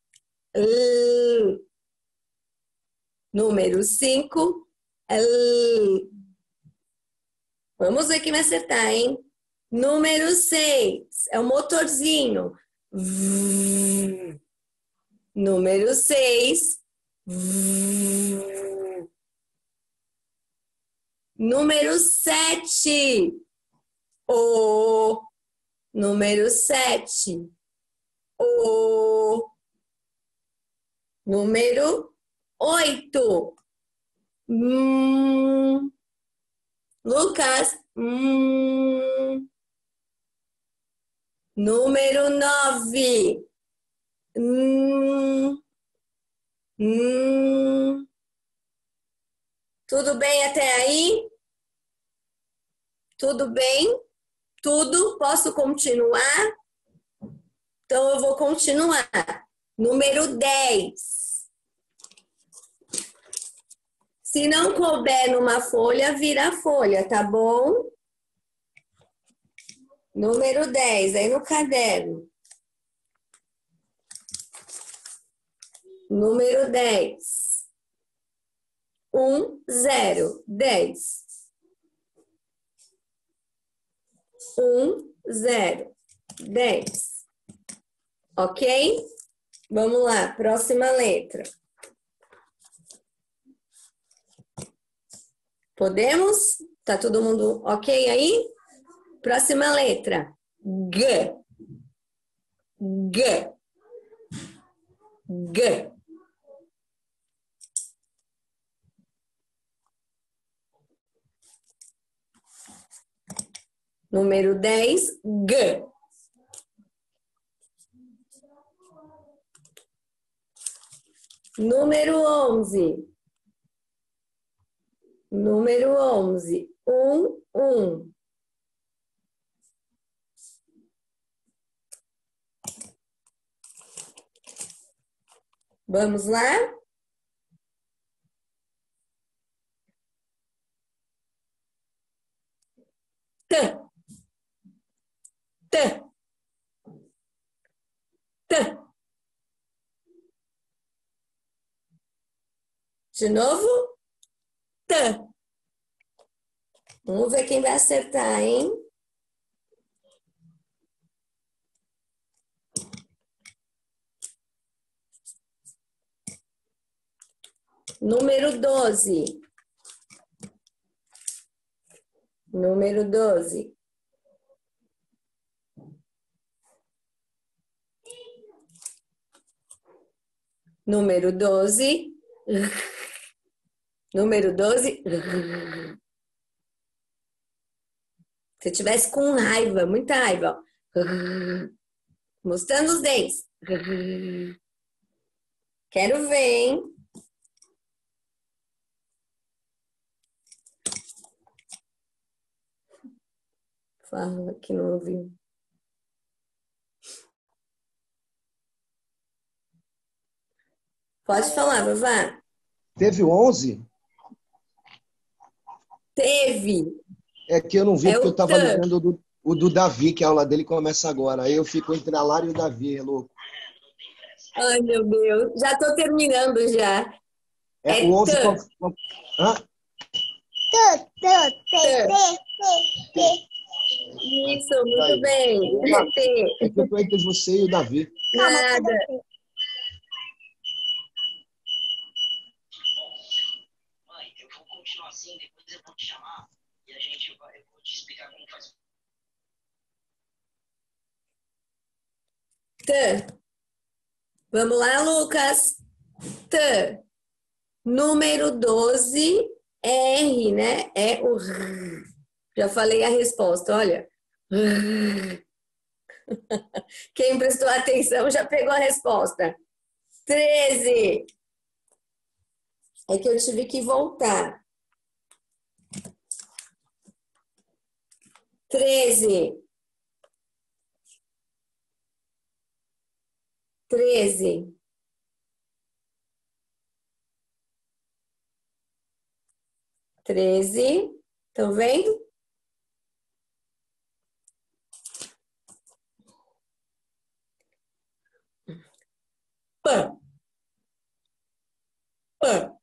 L. Número 5, L. Vamos ver quem vai acertar, hein? Número 6, é o motorzinho. V. Número 6, V. Número 7. O. Número 7. O. Número 8. Lucas. Número 9. Tudo bem até aí? Tudo bem? Tudo? Posso continuar? Então, eu vou continuar. Número 10. Se não couber numa folha, vira folha, tá bom? Número 10, aí no caderno. Número 10. 1, 0, 10. 1, 0, 10. Ok? Vamos lá, próxima letra. Podemos? Tá todo mundo ok aí? Próxima letra. G. G. G. Número 10, G. Número 11. Número 11, 1, 1. Vamos lá? T. T. T. De novo? T. Vamos ver quem vai acertar, hein? Número 12. Número 12. Número 12. Número 12. Se tivesse com raiva, muita raiva, ó. Mostrando os dentes. Quero ver, hein? Fala que não ouviu. Pode falar, Vavá. Teve 11? Teve. É que eu não vi É porque o eu estava T. lendo o do Davi, que a aula dele começa agora. Aí eu fico entre a Lara e o Davi, é louco. Ai, meu Deus. Já estou terminando já. É, É o 11 T. Hã? T. Isso, muito Aí. bem. T. É que eu estou entre você e o Davi. Calma, cadê Nada. o T? Mãe, eu vou continuar assim, depois eu vou te chamar e eu vou te explicar como faz. T. Vamos lá, Lucas. T. Número 12, R, né? É o R. Já falei a resposta, olha. R. Quem prestou atenção já pegou a resposta. 13. É que eu tive que voltar. 13. 13. 13. Estão vendo? P. P.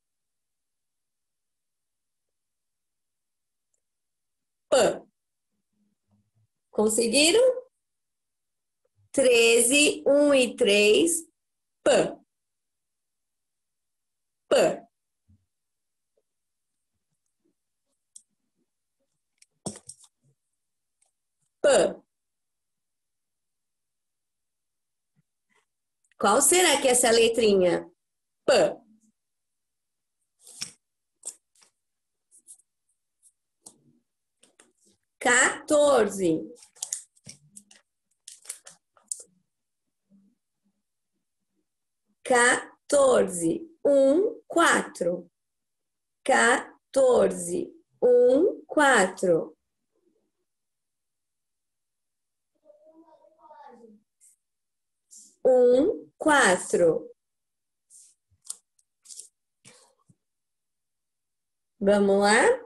P. Conseguiram? 13, 1 e 3. P. P. P. Qual será que é essa letrinha? P. Quatorze. Quatro. 14. 4. Quatro. Vamos lá?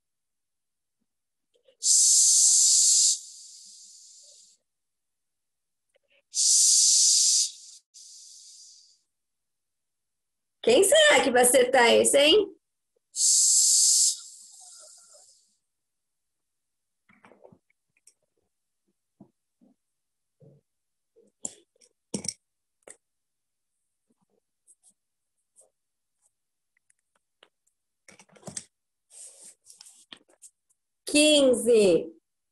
Quem será que vai acertar esse, hein? 15.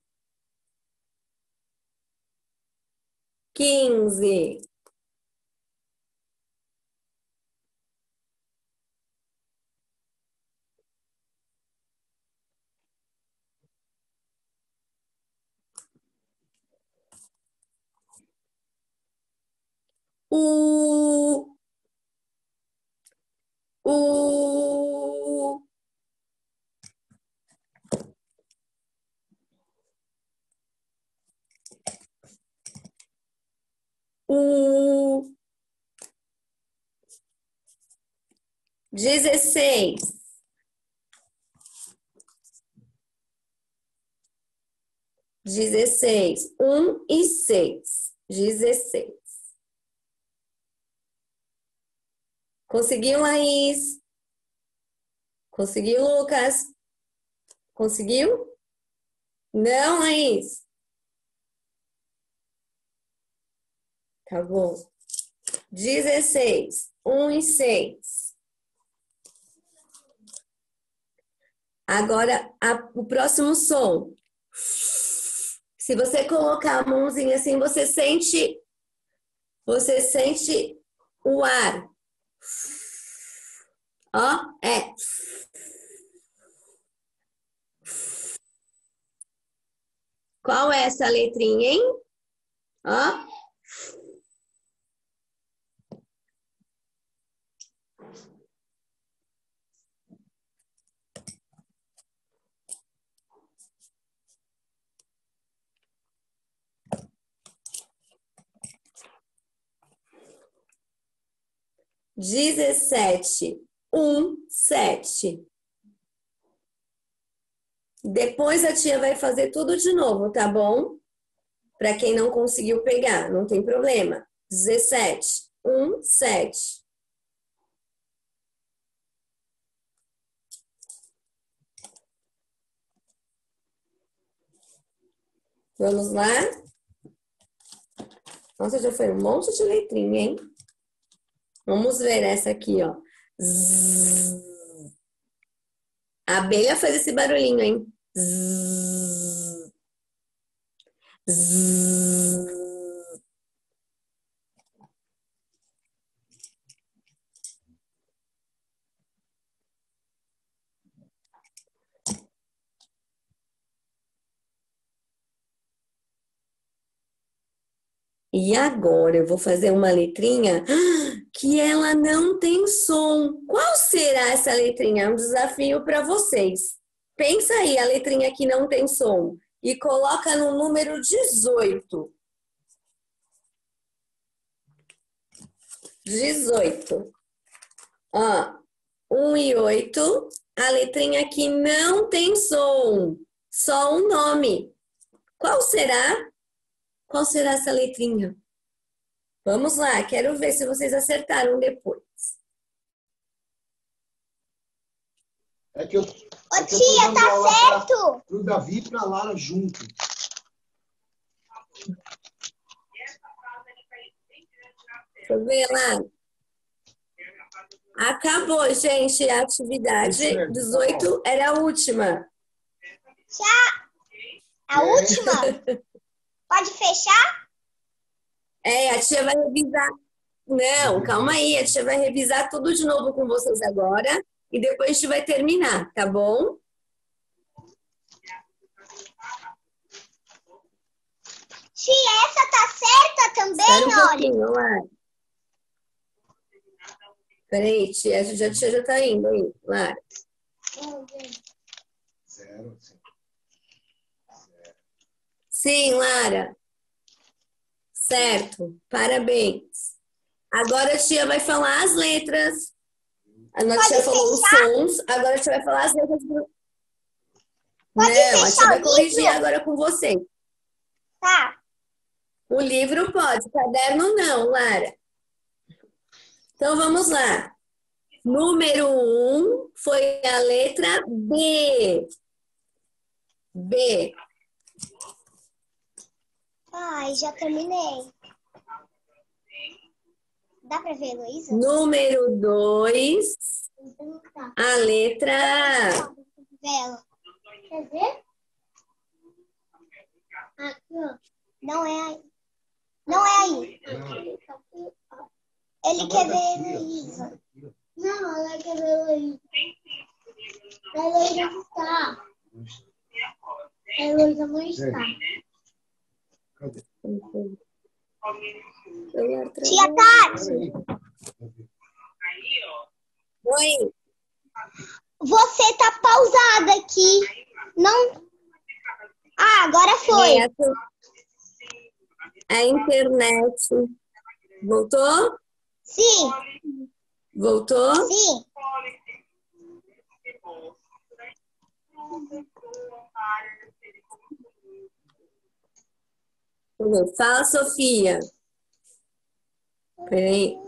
15. U. U. U. 16. 16. e 6. 16. Conseguiu, Laís? Conseguiu, Lucas? Conseguiu? Não, Laís? Tá bom. 16. e 6. Agora, o próximo som. Se você colocar a mãozinha assim, você sente o ar. Ó, é. Qual é essa letrinha, hein? Ó. Dezessete. 7. Depois a tia vai fazer tudo de novo, tá bom? Para quem não conseguiu pegar, não tem problema. 17. 7. Vamos lá? Nossa, já foi um monte de letrinha, hein? Vamos ver essa aqui, ó. Zzz. A abelha faz esse barulhinho, hein? Zzz. Zzz. E agora eu vou fazer uma letrinha que ela não tem som. Qual será essa letrinha? É um desafio para vocês. Pensa aí, a letrinha que não tem som. E coloca no número 18. 18. Ó, e 8. A letrinha que não tem som. Só um nome. Qual será? Qual será essa letrinha? Vamos lá, quero ver se vocês acertaram depois. É que eu, Ô tia, tá certo? Pro Davi e pra Lara junto. Deixa eu ver lá. Acabou, gente, a atividade. 18 era a última. A última? Pode fechar? A tia vai revisar. Não, calma aí, a tia vai revisar tudo de novo com vocês agora e depois a gente vai terminar, tá bom? Tia, essa tá certa também, Espera um olha. pouquinho, Lara. Peraí, tia, a tia já tá indo aí, Lara. Zero, sim. Sim, Lara. Certo, parabéns. Agora a tia vai falar as letras. A nossa tia falou os sons, agora a tia vai falar as letras. Não, a tia vai corrigir agora com você. Tá. O livro pode, caderno não, Lara. Então vamos lá. Número 1 foi a letra B. B. Ai, já terminei. Dá pra ver, Heloísa? Número 2, a letra Vela. Quer ver? Aqui, ó. Não é aí. Não é aí. Ele quer ver a Heloísa. Não, ela quer ver a Heloísa. A Heloísa não está. A Heloísa não está. Cadê? Tia Tati, Oi. você tá pausada aqui. Não. Ah, agora foi. A internet. Voltou? Sim, Voltou? sim. Fala, Sofia. Peraí.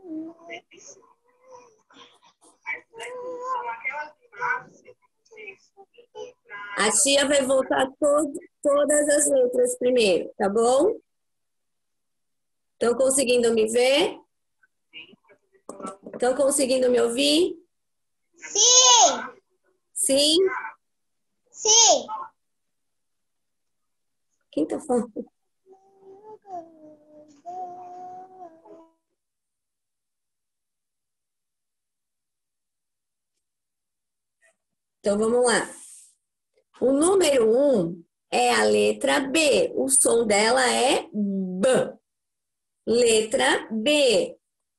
A tia vai voltar todas as letras primeiro, tá bom? Estão conseguindo me ver? Estão conseguindo me ouvir? Sim, Sim? sim. Quem tá falando? Então vamos lá. O número 1 é a letra B. O som dela é B. Letra B.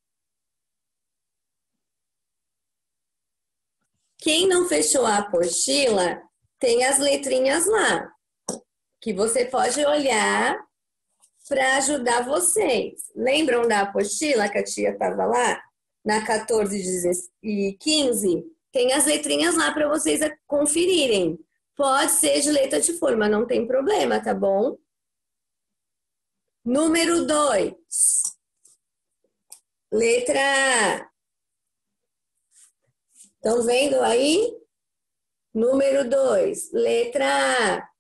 Quem não fechou a apostila, tem as letrinhas lá, que você pode olhar para ajudar vocês. Lembram da apostila que a tia estava lá? Na 14 e 15? Tem as letrinhas lá para vocês conferirem. Pode ser de letra de forma, não tem problema, tá bom? Número 2. Letra A. Estão vendo aí? Número 2, letra A.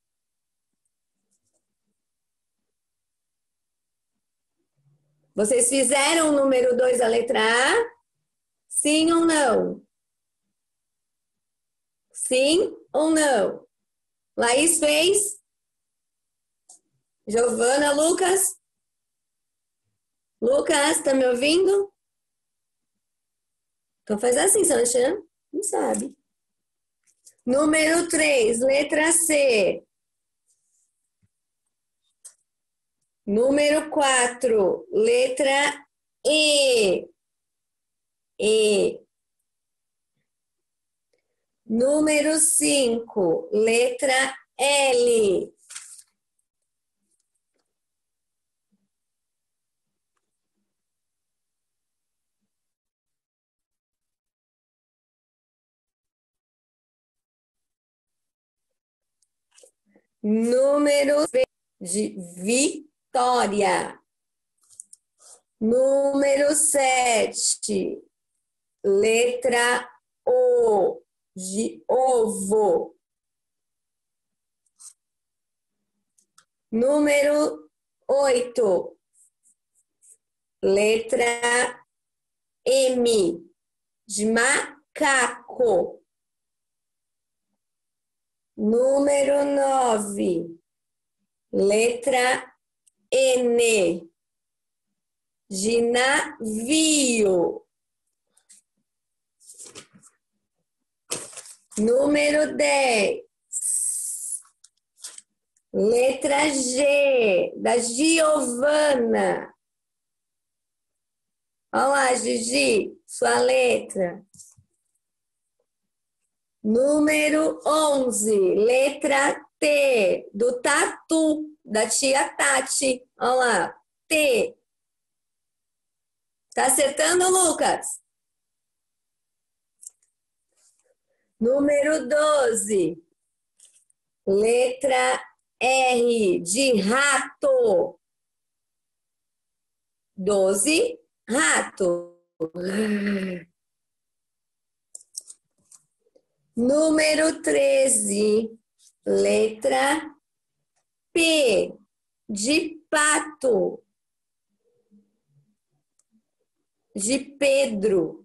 Vocês fizeram o número 2, a letra A? Sim ou não? Sim ou não? Laís fez? Giovana, Lucas? Lucas, tá me ouvindo? Então faz assim, Sanchã. Não sabe. Número 3, letra C. Número 4, letra E. E. Número 5, letra L. Número V de Vitória. Número 7, letra O de ovo. Número 8, letra M de macaco. Número 9, letra N de navio. Número 10. Letra G, da Giovana. Olha lá, Gigi, sua letra. Número 11, letra T, do Tatu, da tia Tati. Olha lá, T. Tá acertando, Lucas? Número 12, letra R, de rato. 12, rato. Número 13, letra P, de pato. De Pedro.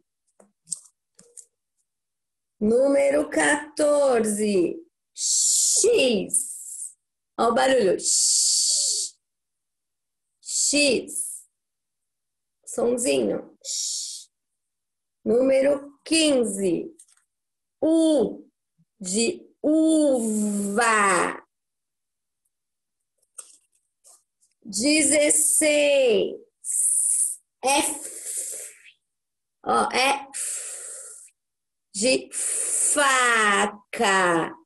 Número 14, X. Olha o barulho. X. X. Sonzinho. X. Número 15, U, de uva. 16, F. Ó, F, de faca.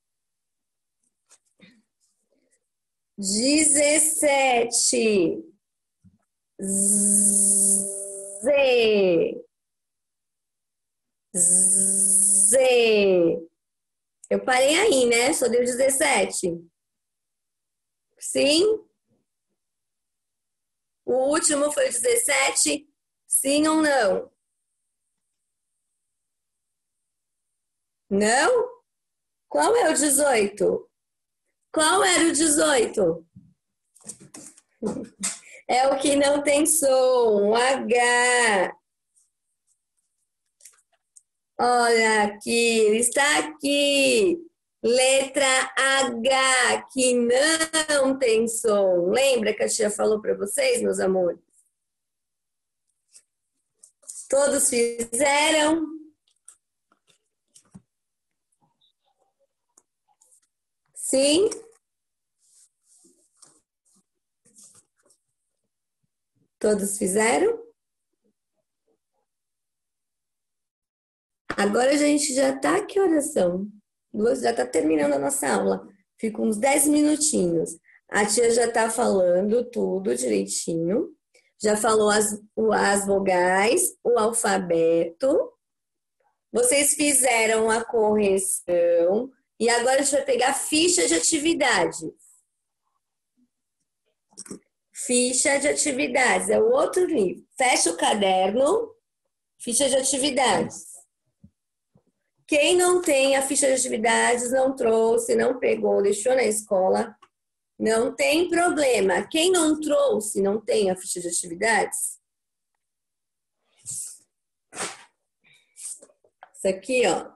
17, Z. Z. Eu parei aí, né? Só deu 17. Sim? O último foi 17? Sim ou não? Não? Qual é o 18? Qual era o 18? É o que não tem som, H. Olha aqui, está aqui. Letra H, que não tem som. Lembra que a tia falou para vocês, meus amores? Todos fizeram? Sim? Todos fizeram? Agora a gente já está, que horas são? Já está terminando a nossa aula. Fica uns 10 minutinhos. A tia já está falando tudo direitinho. Já falou as vogais, o alfabeto. Vocês fizeram a correção. E agora a gente vai pegar ficha de atividade. Ficha de atividades. É o outro livro. Fecha o caderno. Ficha de atividades. Quem não tem a ficha de atividades, não trouxe, não pegou, deixou na escola, não tem problema. Quem não trouxe, não tem a ficha de atividades? Isso aqui, ó.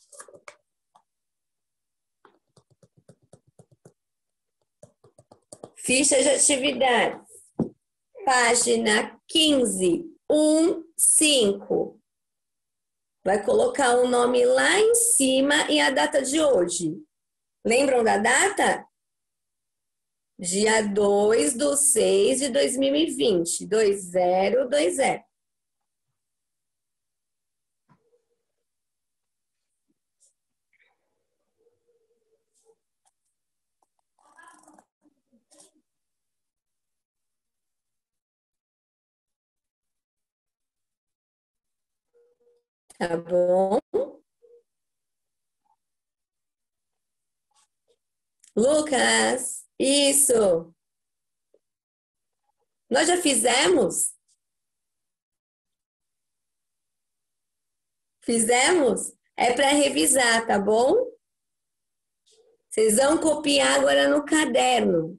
Ficha de atividades. Página 15, 5. Vai colocar o nome lá em cima e a data de hoje. Lembram da data? Dia 2/6/2020. 2020. Tá bom? Lucas, isso. Nós já fizemos? Fizemos? É para revisar, tá bom? Vocês vão copiar agora no caderno.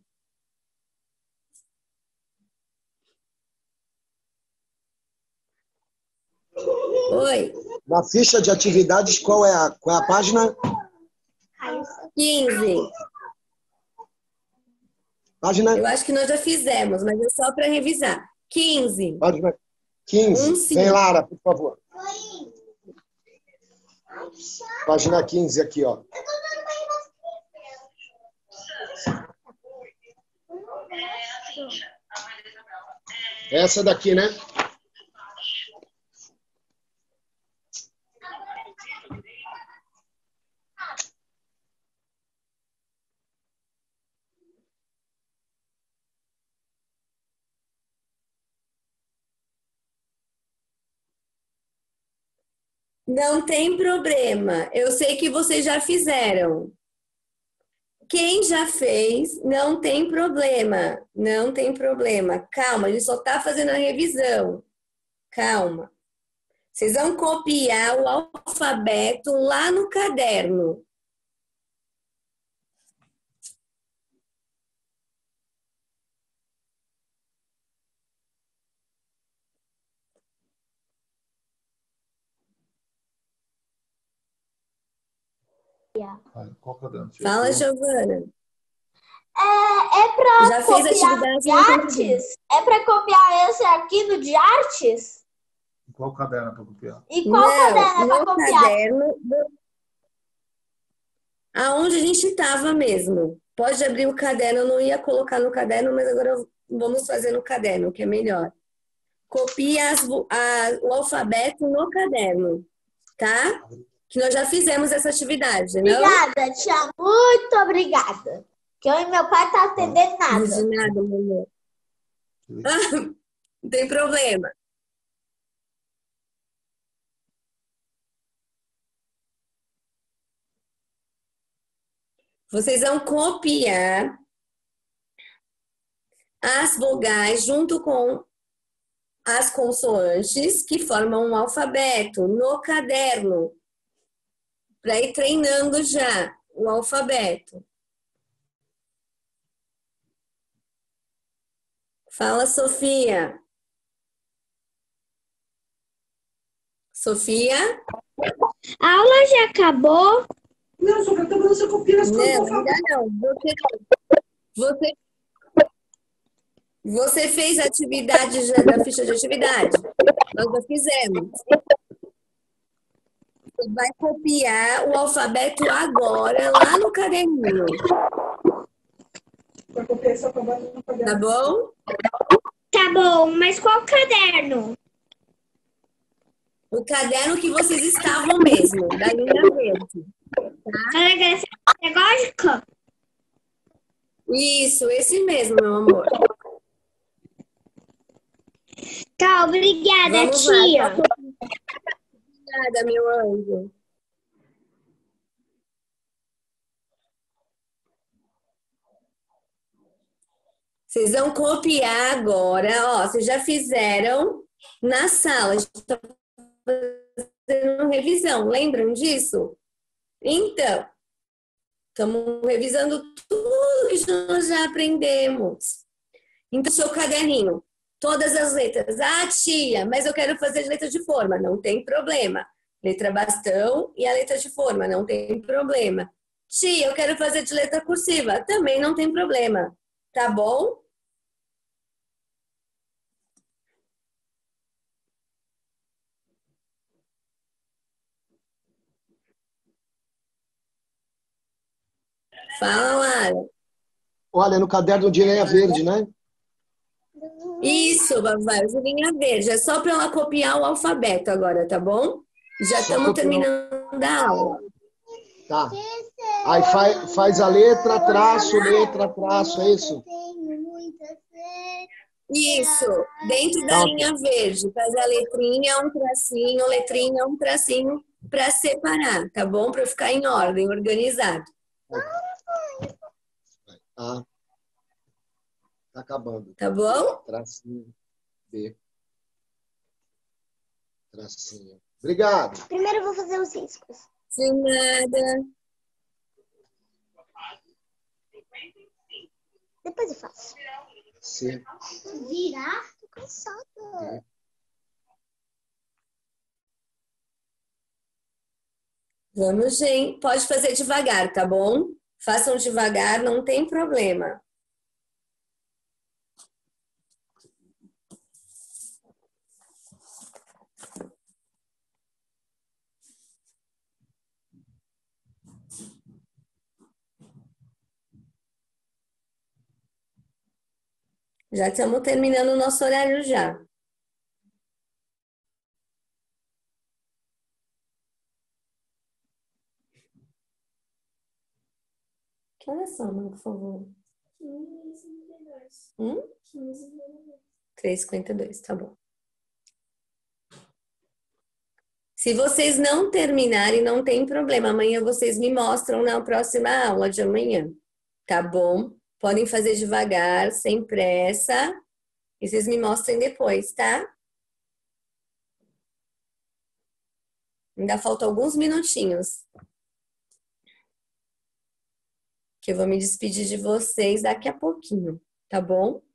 Oi. Na ficha de atividades, qual é a página? 15. Página, Eu acho que nós já fizemos, mas é só para revisar. 15. página 15. Sim. Vem, Lara, por favor. Página 15 aqui, ó. Essa daqui, né? Não tem problema. Eu sei que vocês já fizeram. Quem já fez, não tem problema. Não tem problema. Calma, a gente só está fazendo a revisão. Calma. Vocês vão copiar o alfabeto lá no caderno. Qual caderno? Fala, Giovana. É para Já fez copiar atividade de no artes? É para copiar esse arquivo de artes? Qual caderno para copiar? E qual caderno é para no copiar? caderno aonde a gente estava mesmo. Pode abrir o caderno, eu não ia colocar no caderno, mas agora vamos fazer no caderno, que é melhor. Copia o alfabeto no caderno, tá? Que nós já fizemos essa atividade, não? Obrigada, tia. Muito obrigada. Que eu e meu pai tá atendendo nada. De nada, meu amor. Não tem problema. Vocês vão copiar as vogais junto com as consoantes que formam um alfabeto no caderno, para ir treinando já o alfabeto. Fala, Sofia. Sofia? A aula já acabou? Não, só que você copia as coisas. Não, ainda não. Você fez a atividade já da ficha de atividade? Nós já fizemos. Você vai copiar o alfabeto agora, lá no caderninho. Vai copiar esse alfabeto no caderno. Tá bom? Tá bom, mas qual caderno? O caderno que vocês estavam mesmo, da linha verde. Caligrafia pedagógica? Isso, esse mesmo, meu amor. Tá, obrigada, Vamos lá. tia. Obrigada, meu anjo. Vocês vão copiar agora, ó, vocês já fizeram na sala, a gente está fazendo revisão, lembram disso? Então, estamos revisando tudo que nós já aprendemos. Então, seu caderninho, todas as letras. Ah, tia, mas eu quero fazer de letra de forma. Não tem problema. Letra bastão e a letra de forma, não tem problema. Tia, eu quero fazer de letra cursiva. Também não tem problema. Tá bom? Fala, Lara. Olha, no caderno de linha verde, né? Isso, Babá, de linha verde. É só para ela copiar o alfabeto agora, tá bom? Já Só estamos copiar. terminando a aula. Tá. Aí faz a letra, traço, é isso? Isso, dentro da linha verde, faz a letrinha, um tracinho, para separar, tá bom? Para ficar em ordem, organizado. Ah, tá acabando. Tá bom? Tracinho, B. Tracinho. Obrigado. Primeiro eu vou fazer os riscos. De nada. Depois eu faço. C. Virar? Tô cansada. Vamos, gente. Pode fazer devagar, tá bom? Façam devagar, não tem problema. Já estamos terminando o nosso horário já. Que horas são, mãe, por favor? 3h52, tá bom. Se vocês não terminarem, não tem problema. Amanhã vocês me mostram na próxima aula de amanhã, tá bom? Podem fazer devagar, sem pressa, e vocês me mostrem depois, tá? Ainda faltam alguns minutinhos. Que eu vou me despedir de vocês daqui a pouquinho, tá bom?